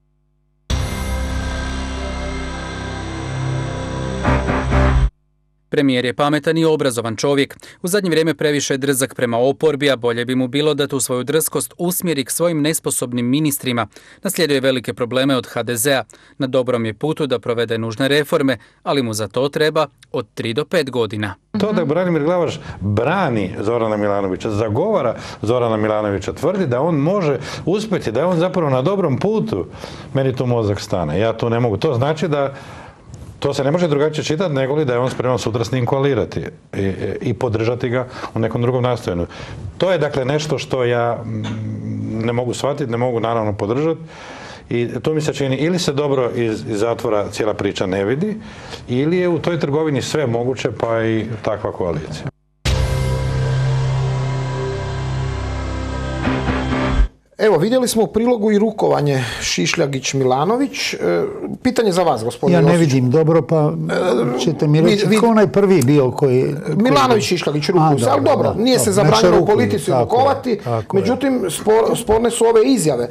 Premijer je pametan i obrazovan čovjek. U zadnje vrijeme previše je drzak prema oporbi, a bolje bi mu bilo da tu svoju drskost usmjeri k svojim nesposobnim ministrima. Naslijedio je velike probleme od HDZ-a. Na dobrom je putu da provede nužne reforme, ali mu za to treba od 3 do 5 godina. To da Branimir Glavaš brani Zorana Milanovića, zagovara Zorana Milanovića, tvrdi da on može uspjeti, da je on zapravo na dobrom putu, meni tu mozak stane. Ja to ne mogu. To znači da to se ne može drugačije čitati nego li da je on spreman sutra s njim koalirati i podržati ga u nekom drugom nastojanju. To je dakle nešto što ja ne mogu shvatiti, ne mogu naravno podržati. I to mi se čini, ili se dobro iz zatvora cijela priča ne vidi, ili je u toj trgovini sve moguće, pa i takva koalicija. Evo, vidjeli smo u prilogu i rukovanje Šišljagić-Milanović. Pitanje za vas, gospodine Josić. Ja ne vidim dobro, pa ćete mi reći ko onaj prvi bio koji... Milanović-Šišljagić rukuju se, ali dobro, nije se zabranjeno u politici rukovati, međutim, sporne su ove izjave.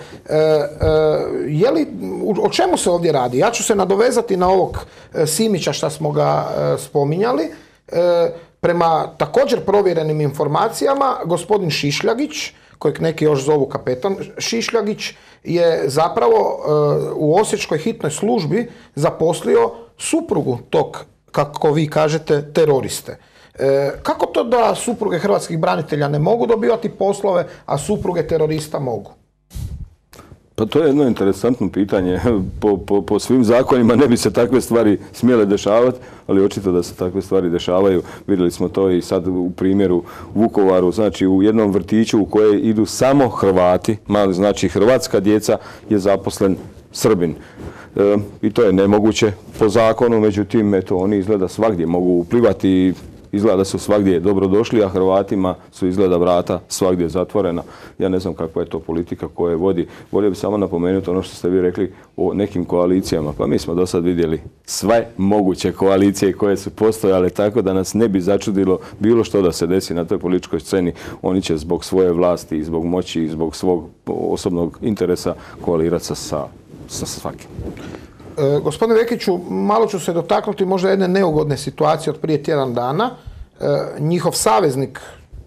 O čemu se ovdje radi? Ja ću se nadovezati na ovog Simića što smo ga spominjali. Prema također provjerenim informacijama, gospodin Šišljagić, kojeg neki još zovu kapetan Šišljagić, je zapravo u osječkoj hitnoj službi zaposlio suprugu tog, kako vi kažete, teroriste. Kako to da supruge hrvatskih branitelja ne mogu dobivati poslove, a supruge terorista mogu? Pa to je jedno interesantno pitanje. Po svim zakonima ne bi se takve stvari smjele dešavati, ali očito da se takve stvari dešavaju. Vidjeli smo to i sad u primjeru Vukovaru, znači u jednom vrtiću u koje idu samo Hrvati, znači hrvatska djeca, je zaposlen Srbin. I to je nemoguće po zakonu, međutim, eto, oni izgleda svagdje mogu uplivati i izgleda da su svagdje dobrodošli, a Hrvatima su izgleda vrata svagdje zatvorena. Ja ne znam kakva je to politika koja vodi. Volio bih samo napomenuti ono što ste vi rekli o nekim koalicijama. Pa mi smo do sad vidjeli sve moguće koalicije koje su postojale, tako da nas ne bi začudilo bilo što da se desi na toj političkoj sceni. Oni će zbog svoje vlasti, zbog moći i zbog svog osobnog interesa koalirati sa svakim. Gospodine Vekiću, malo ću se dotaknuti možda jedne neugodne situacije od prije tjedan dana. Njihov saveznik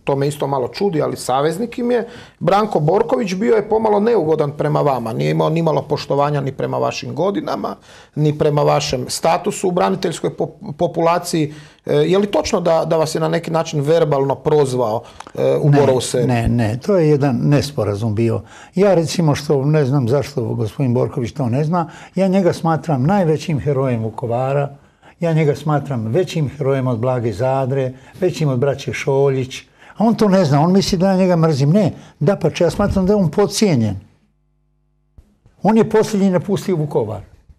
to me isto malo čudi, ali saveznik im je. Branko Borković bio je pomalo neugodan prema vama, nije imao ni malo poštovanja ni prema vašim godinama, ni prema vašem statusu u braniteljskoj populaciji. Je li točno da vas je na neki način verbalno prozvao u Borovu Selu? Ne, to je jedan nesporazum bio. Ja recimo, što ne znam zašto gospodin Borković to ne zna, ja njega smatram najvećim herojem Vukovara, ja njega smatram većim herojem od Blage Zadre, većim od braće Šoljić, a on to ne zna, on misli da ja njega mrzim. Ne, dapače, ja smatram da je on podcijenjen. On je posljednji napustio Vukovar.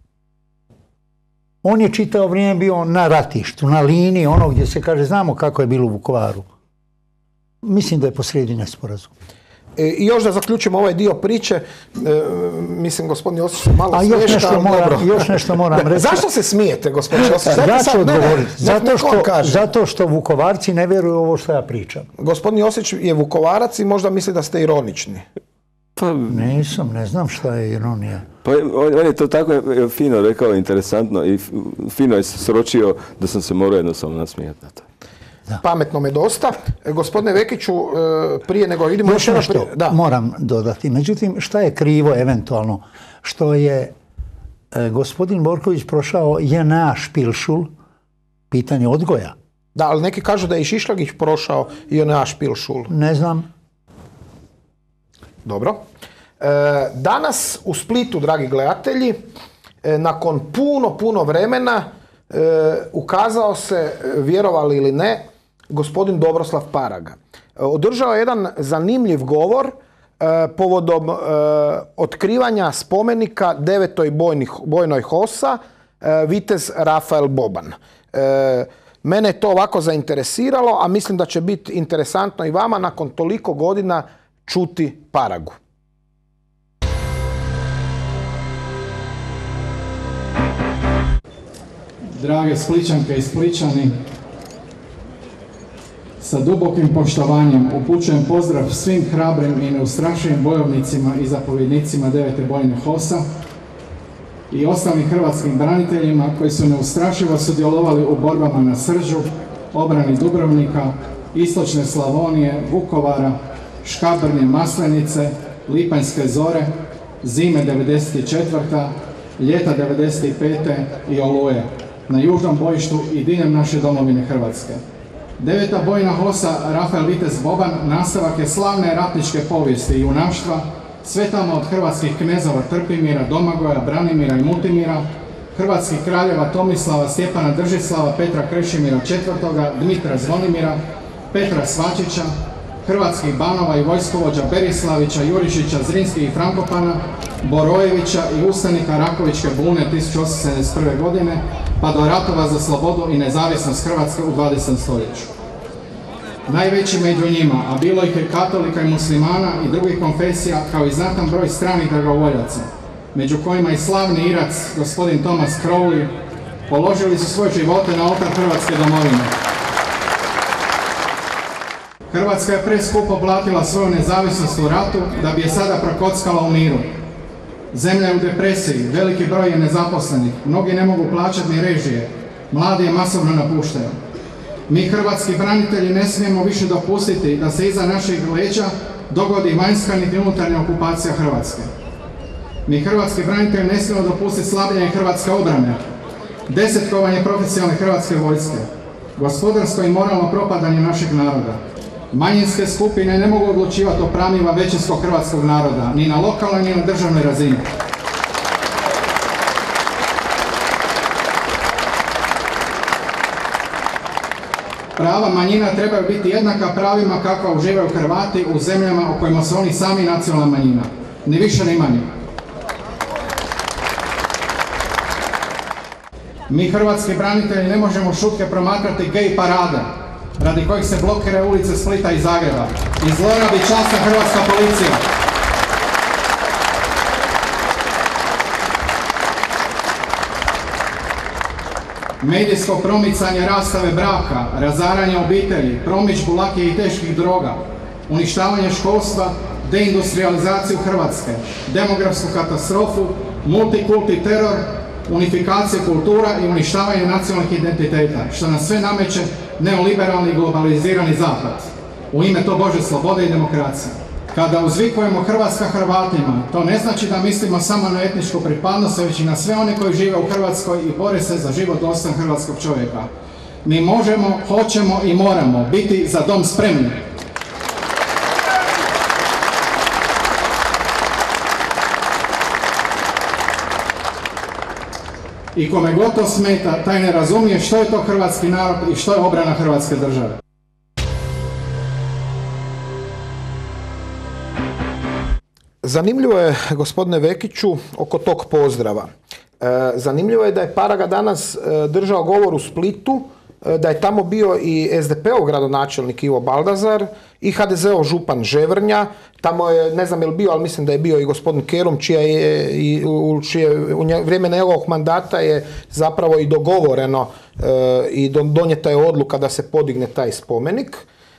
On je čitao vrijeme bio na ratištu, na liniji, ono gdje se kaže, znamo kako je bilo u Vukovaru. Mislim da je posrijedi nesporazum. I još da zaključimo ovaj dio priče, mislim, gospodin Josić se malo smiješta, ali dobro. Još nešto moram reći. Zašto se smijete, gospodin Josić? Ja ću odgovoriti. Zato što Vukovarci ne vjeruju ovo što ja pričam. Gospodin Josić je Vukovarac i možda misli da ste ironični. Pa nisam, ne znam šta je ironija. Pa on je to tako fino rekao, interesantno i fino je sročio da sam se morao jednostavno nasmijati na to. Da. Pametno me dosta. Gospodine Vekiću, prije nego idemo... Još nešto moram dodati. Međutim, šta je krivo eventualno? Što je gospodin Borković prošao JNA špilšul, pitanje odgoja. Da, ali neki kažu da je i Šišljagić prošao JNA špilšul. Ne znam. Dobro. Danas u Splitu, dragi gledatelji, nakon puno vremena ukazao se, vjerovali ili ne, gospodin Dobroslav Paraga. Održao je jedan zanimljiv govor povodom otkrivanja spomenika 9. bojnoj HOS-a vitez Rafael Boban. Mene je to ovako zainteresiralo, a mislim da će biti interesantno i vama nakon toliko godina čuti Paragu. Drage Splićanke i Splićani, sa dubokim poštovanjem upućujem pozdrav svim hrabrim i neustrašivim bojovnicima i zapovjednicima 9. bojne HOS-a i ostalim hrvatskim braniteljima koji su neustrašivo sudjelovali u borbama na Srđu, obrani Dubrovnika, istočne Slavonije, Vukovara, Škabrnje, Maslenice, Lipanjske zore, zime 94. ljeta 95. i Oluje na južnom bojištu i diljem naše domovine Hrvatske. 9. bojna HOS-a Rafael vitez Boban nastavak je slavne ratničke povijesti i junaštva, sve tamo od hrvatskih knezova Trpimira, Domagoja, Branimira i Multimira, hrvatskih kraljeva Tomislava, Stjepana Držislava, Petra Krešimira IV, Dmitra Zvonimira, Petra Svačića, hrvatskih banova i vojskovođa Berislavića, Jurišića, Zrinskih i Frankopana, Borojevića i ustanika Rakovičke bune 1871. godine, pa do ratova za slobodu i nezavisnost Hrvatske u 20. stoljeću. Najveći među njima, a bilo ih je katolika i muslimana i drugih konfesija, kao i znatan broj stranih dragovoljaca, među kojima i slavni Irac, gospodin Thomas Crowley, položili su svoje živote na oltar Hrvatske domovine. Hrvatska je preskupo platila svoju nezavisnost u ratu da bi je sada prokockala u miru. Zemlja je u depresiji, veliki broj je nezaposlenih, mnogi ne mogu plaćati ni režije, mladi je masovno napuštaju. Mi hrvatski branitelji ne smijemo više dopustiti da se iza naših leđa dogodi vanjska niti unutarnja okupacija Hrvatske. Mi hrvatski branitelji ne smijemo dopustiti slabljenje hrvatske obrane, desetkovanje profesionalne hrvatske vojske, gospodarsko i moralno propadanje našeg naroda. Manjinske skupine ne mogu odlučivati o pravima većinskog hrvatskog naroda, ni na lokalnoj, ni na državnoj razini. Prava manjina trebaju biti jednaka pravima kakva uživaju Hrvati u zemljama u kojima su oni sami nacionalna manjina. Ni više ni manje. Mi hrvatski branitelji ne možemo šutke promatrati gej parade, radi kojih se blokiraju ulice Splita i Zagreba i zlorabi časna hrvatska policija. Medijsko promicanje rastave braka, razaranje obitelji, promidžbu lakih i teških droga, uništavanje školstva, deindustrializaciju Hrvatske, demografsku katastrofu, multikulti teror, unifikaciju kultura i uništavanje nacionalnih identiteta, što nas sve nameće neoliberalni i globalizirani zapad. u ime to Bože slobode i demokracije. Kada uzvikujemo Hrvatska Hrvatima, to ne znači da mislimo samo na etničku pripadnost, već i na sve one koji žive u Hrvatskoj i bore se za život dostojan hrvatskog čovjeka. Mi možemo, hoćemo i moramo biti za dom spremni. I kome god to smeta, taj ne razumije što je to hrvatski narod i što je obrana hrvatske države. Zanimljivo je, gospodine Vekiću, oko tog pozdrava. Zanimljivo je da je Paraga danas držao govor u Splitu, da je tamo bio i SDP-ov gradonačelnik Ivo Baldazar i HDZ-ov župan Ževrnja. Tamo je, ne znam je li bio, ali mislim da je bio i gospodin Kerum, čije u vrijeme njegovog mandata je zapravo i dogovoreno i donijeta je odluka da se podigne taj spomenik.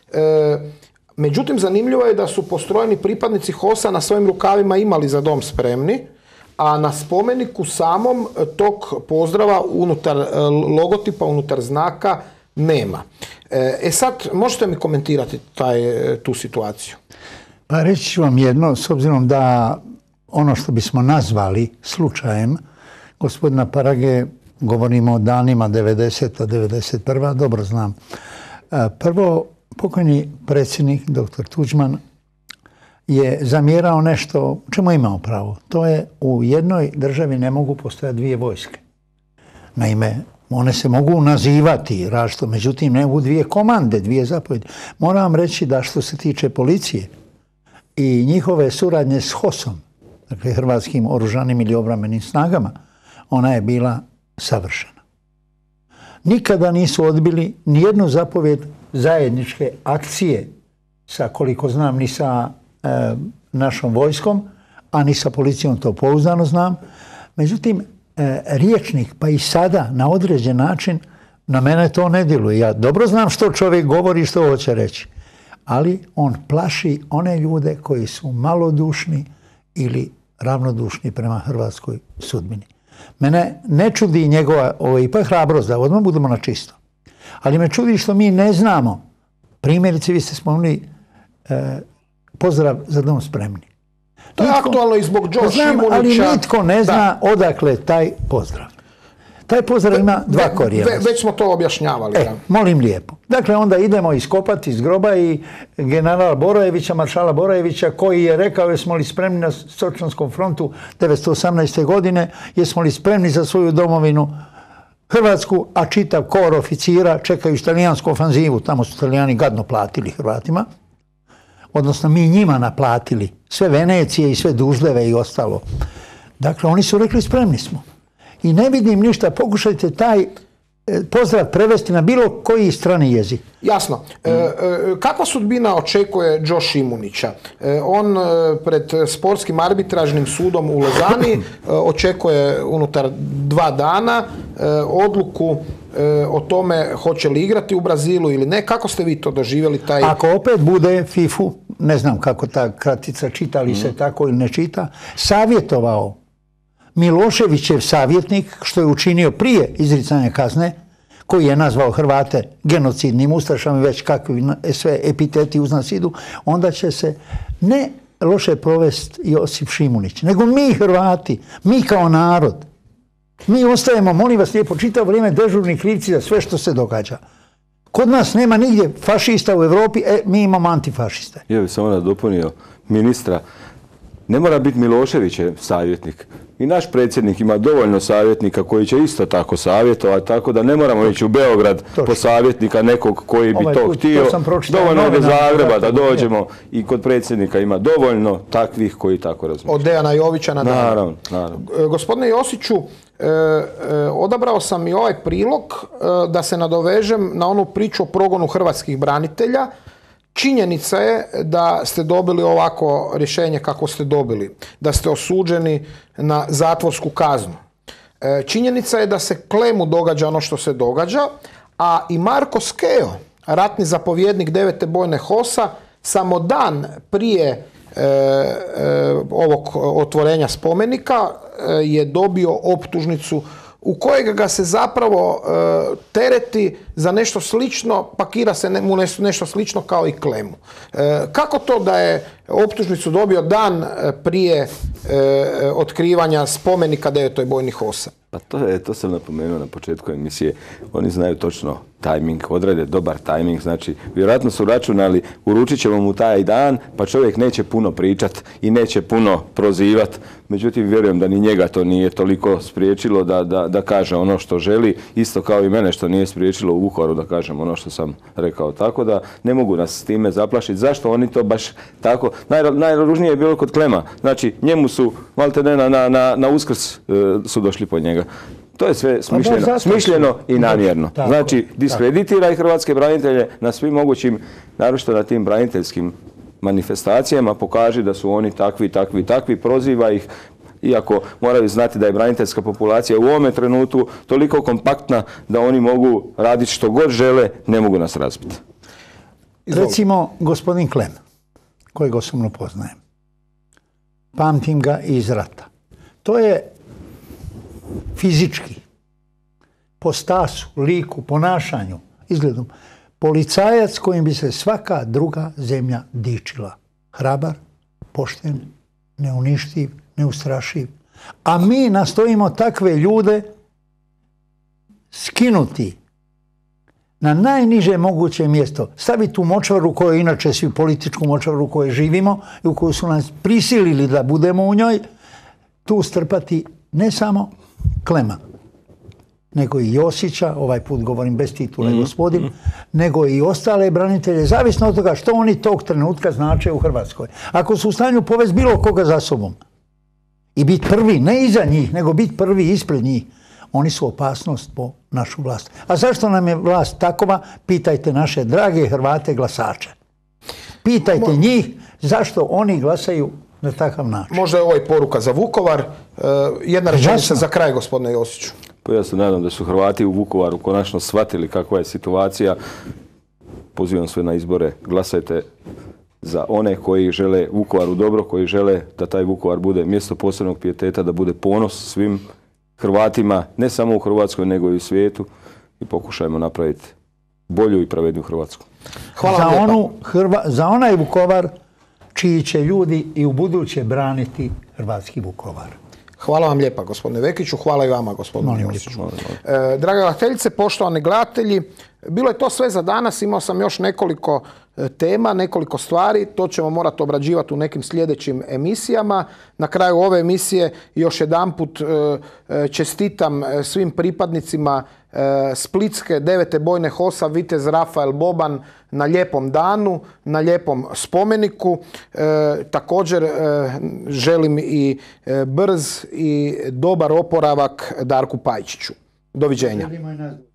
Međutim, zanimljivo je da su postrojeni pripadnici HOS-a na svojim rukavima imali za dom spremni, a na spomeniku samom tog pozdrava unutar logotipa, unutar znaka nema. Sad, možete mi komentirati tu situaciju? Pa reći ću vam jedno, s obzirom da ono što bismo nazvali slučajem gospodina Parage, govorimo o danima 90. 91. dobro znam. Prvo, pokojni predsjednik, dr. Tuđman, je zamjerao nešto čemu imao pravo. To je u jednoj državi ne mogu postojati dvije vojske. Naime, one se mogu nazivati različito, međutim ne u dvije komande, dvije zapovjedi. Moram vam reći da što se tiče policije i njihove suradnje s HOS-om, dakle Hrvatskim oružanim ili obrambenim snagama, ona je bila savršena. Nikada nisu odbili nijednu zapovjed zajedničke akcije sa, koliko znam, ni sa našom vojskom, a ni sa policijom, to pouzdano znam. Međutim, riječnik, pa i sada, na određen način, na mene to ne djeluje. Ja dobro znam što čovjek govori, što hoće reći. Ali on plaši one ljude koji su malodušni ili ravnodušni prema hrvatskoj sudbini. Mene ne čudi njegova, ovo je ipak hrabrost, da odmah budemo na čisto. Ali me čudi što mi ne znamo. Primjerice, vi ste spomenuli pozdrav za dom spremni. To je aktualno i zbog Joe Šimunića. Ali nitko ne zna odakle taj pozdrav. Taj pozdrav ima dva korijena. Već smo to objašnjavali. Molim lijepo. Dakle, onda idemo iskopati iz groba i generala Borojevića, maršala Borojevića, koji je rekao jesmo li spremni na Sočanskom frontu 1918. godine, jesmo li spremni za svoju domovinu Hrvatsku, a čitav kor oficira čekaju talijansku ofanzivu. Tamo su Talijani gadno platili Hrvatima. Odnosno, mi njima naplatili sve Venecije i sve Dužleve i ostalo. Dakle, oni su rekli spremni smo. I ne vidim ništa, pokušajte taj pozdrav prevesti na bilo koji strani jezik. Jasno. Kakva sudbina očekuje Joe Šimunića? On pred sportskim arbitražnim sudom u Lozani očekuje unutar 2 dana odluku o tome hoće li igrati u Brazilu ili ne. Kako ste vi to doživjeli? Ako opet bude FIFU, ne znam kako ta kratica čita li se tako ili ne čita, savjetovao Miloševićev savjetnik, što je učinio prije izricanja kazne, koji je nazvao Hrvate genocidnim ustašama i već kakvi sve epiteti uz nas idu, onda će se ne loše provesti Josip Šimunić, nego mi Hrvati, mi kao narod. Mi ostajemo, molim vas lijepo, čitavo vrijeme dežurni krivci za sve što se događa. Kod nas nema nigdje fašista u Europi, mi imamo antifašiste. Ja bih samo nadopunio ministra. Ne mora biti Miloševićev savjetnik. I naš predsjednik ima dovoljno savjetnika koji će isto tako savjetovati, tako da ne moramo ići u Beograd po savjetnika nekog koji bi to htio. Dovoljno je do Zagreba da dođemo i kod predsjednika ima dovoljno takvih koji tako razmišljaju. Od Dejana Jovića na dalje. Naravno. Gospodine Josiću, odabrao sam i ovaj prilog da se nadovežem na onu priču o progonu hrvatskih branitelja. Činjenica je da ste dobili ovako rješenje kako ste dobili, da ste osuđeni na zatvorsku kaznu. Činjenica je da se Klemu događa ono što se događa, a i Marko Skeo, ratni zapovjednik 9. bojne HOS-a, samo dan prije ovog otvorenja spomenika je dobio optužnicu u kojeg ga se zapravo tereti za nešto slično, pakira se mu nešto slično kao i Klemu. Kako to da je optužnicu dobio dan prije otkrivanja spomenika 9. bojni HOS-a? Pa to sam napomenuo na početku emisije. Oni znaju točno tajming, odrede dobar tajming, znači vjerojatno su računali, uručit ćemo mu taj dan, pa čovjek neće puno pričat i neće puno prozivat. Međutim, vjerujem da ni njega to nije toliko spriječilo da kaže ono što želi, isto kao i mene što nije spriječilo u Vukovaru da kažem ono što sam rekao. Tako da ne mogu nas s time zaplašiti. Zašto oni to baš tako? Najružnije je bilo kod Klema. Znači, njemu su, maltene na Uskrs su došli po njega. To je sve smišljeno i namjerno. Znači, diskreditiraj hrvatske branitelje na svim mogućim, naročito na tim braniteljskim manifestacijama, pokaži da su oni takvi, proziva ih, iako moraju znati da je braniteljska populacija u ovome trenutku toliko kompaktna da oni mogu raditi što god žele, ne mogu nas razbiti. Recimo, gospodin Klem, kojeg osobno poznajem, pamtim ga iz rata. To je fizički, po stasu, liku, ponašanju, izgledom, policajac kojim bi se svaka druga zemlja dičila. Hrabar, pošten, neuništiv, neustrašiv. A mi nastojimo takve ljude skinuti na najniže moguće mjesto. Staviti u močvaru koju inače svi političku močvaru u kojoj živimo i u koju su nas prisilili da budemo u njoj, tu strpati ne samo Klema, nego i Josića, ovaj put govorim bez titule gospodin, nego i ostale branitelje, zavisno od toga što oni tog trenutka znače u Hrvatskoj. Ako su u stanju povesti bilo koga za sobom i biti prvi, ne iza njih, nego biti prvi ispred njih, oni su opasnost po našu vlast. A zašto nam je vlast takova? Pitajte naše drage Hrvate glasače. Pitajte njih zašto oni glasaju na takav način. Možda je ovo i poruka za Vukovar. Jedna rečenica za kraj, gospodine Josiću. Pa ja se nadam da su Hrvati u Vukovaru konačno shvatili kakva je situacija. Pozivam sve na izbore. Glasajte za one koji žele Vukovaru dobro, koji žele da taj Vukovar bude mjesto posebnog pijeteta, da bude ponos svim Hrvatima, ne samo u Hrvatskoj, nego i u svijetu. I pokušajmo napraviti bolju i pravedniju Hrvatsku. Za onaj Vukovar čiji će ljudi i u buduće braniti hrvatski Vukovar. Hvala vam lijepa, gospodine Vekiću. Hvala i vama, gospodine Josiću. Drage gledateljice, poštovani gledatelji, bilo je to sve za danas. Imao sam još nekoliko tema, nekoliko stvari. To ćemo morati obrađivati u nekim sljedećim emisijama. Na kraju ove emisije još jedanput čestitam svim pripadnicima Splitske 9. bojne HOS-a vitez Rafael Boban na lijepom danu, na lijepom spomeniku. Također želim i brz i dobar oporavak Darku Pajčiću. Doviđenja.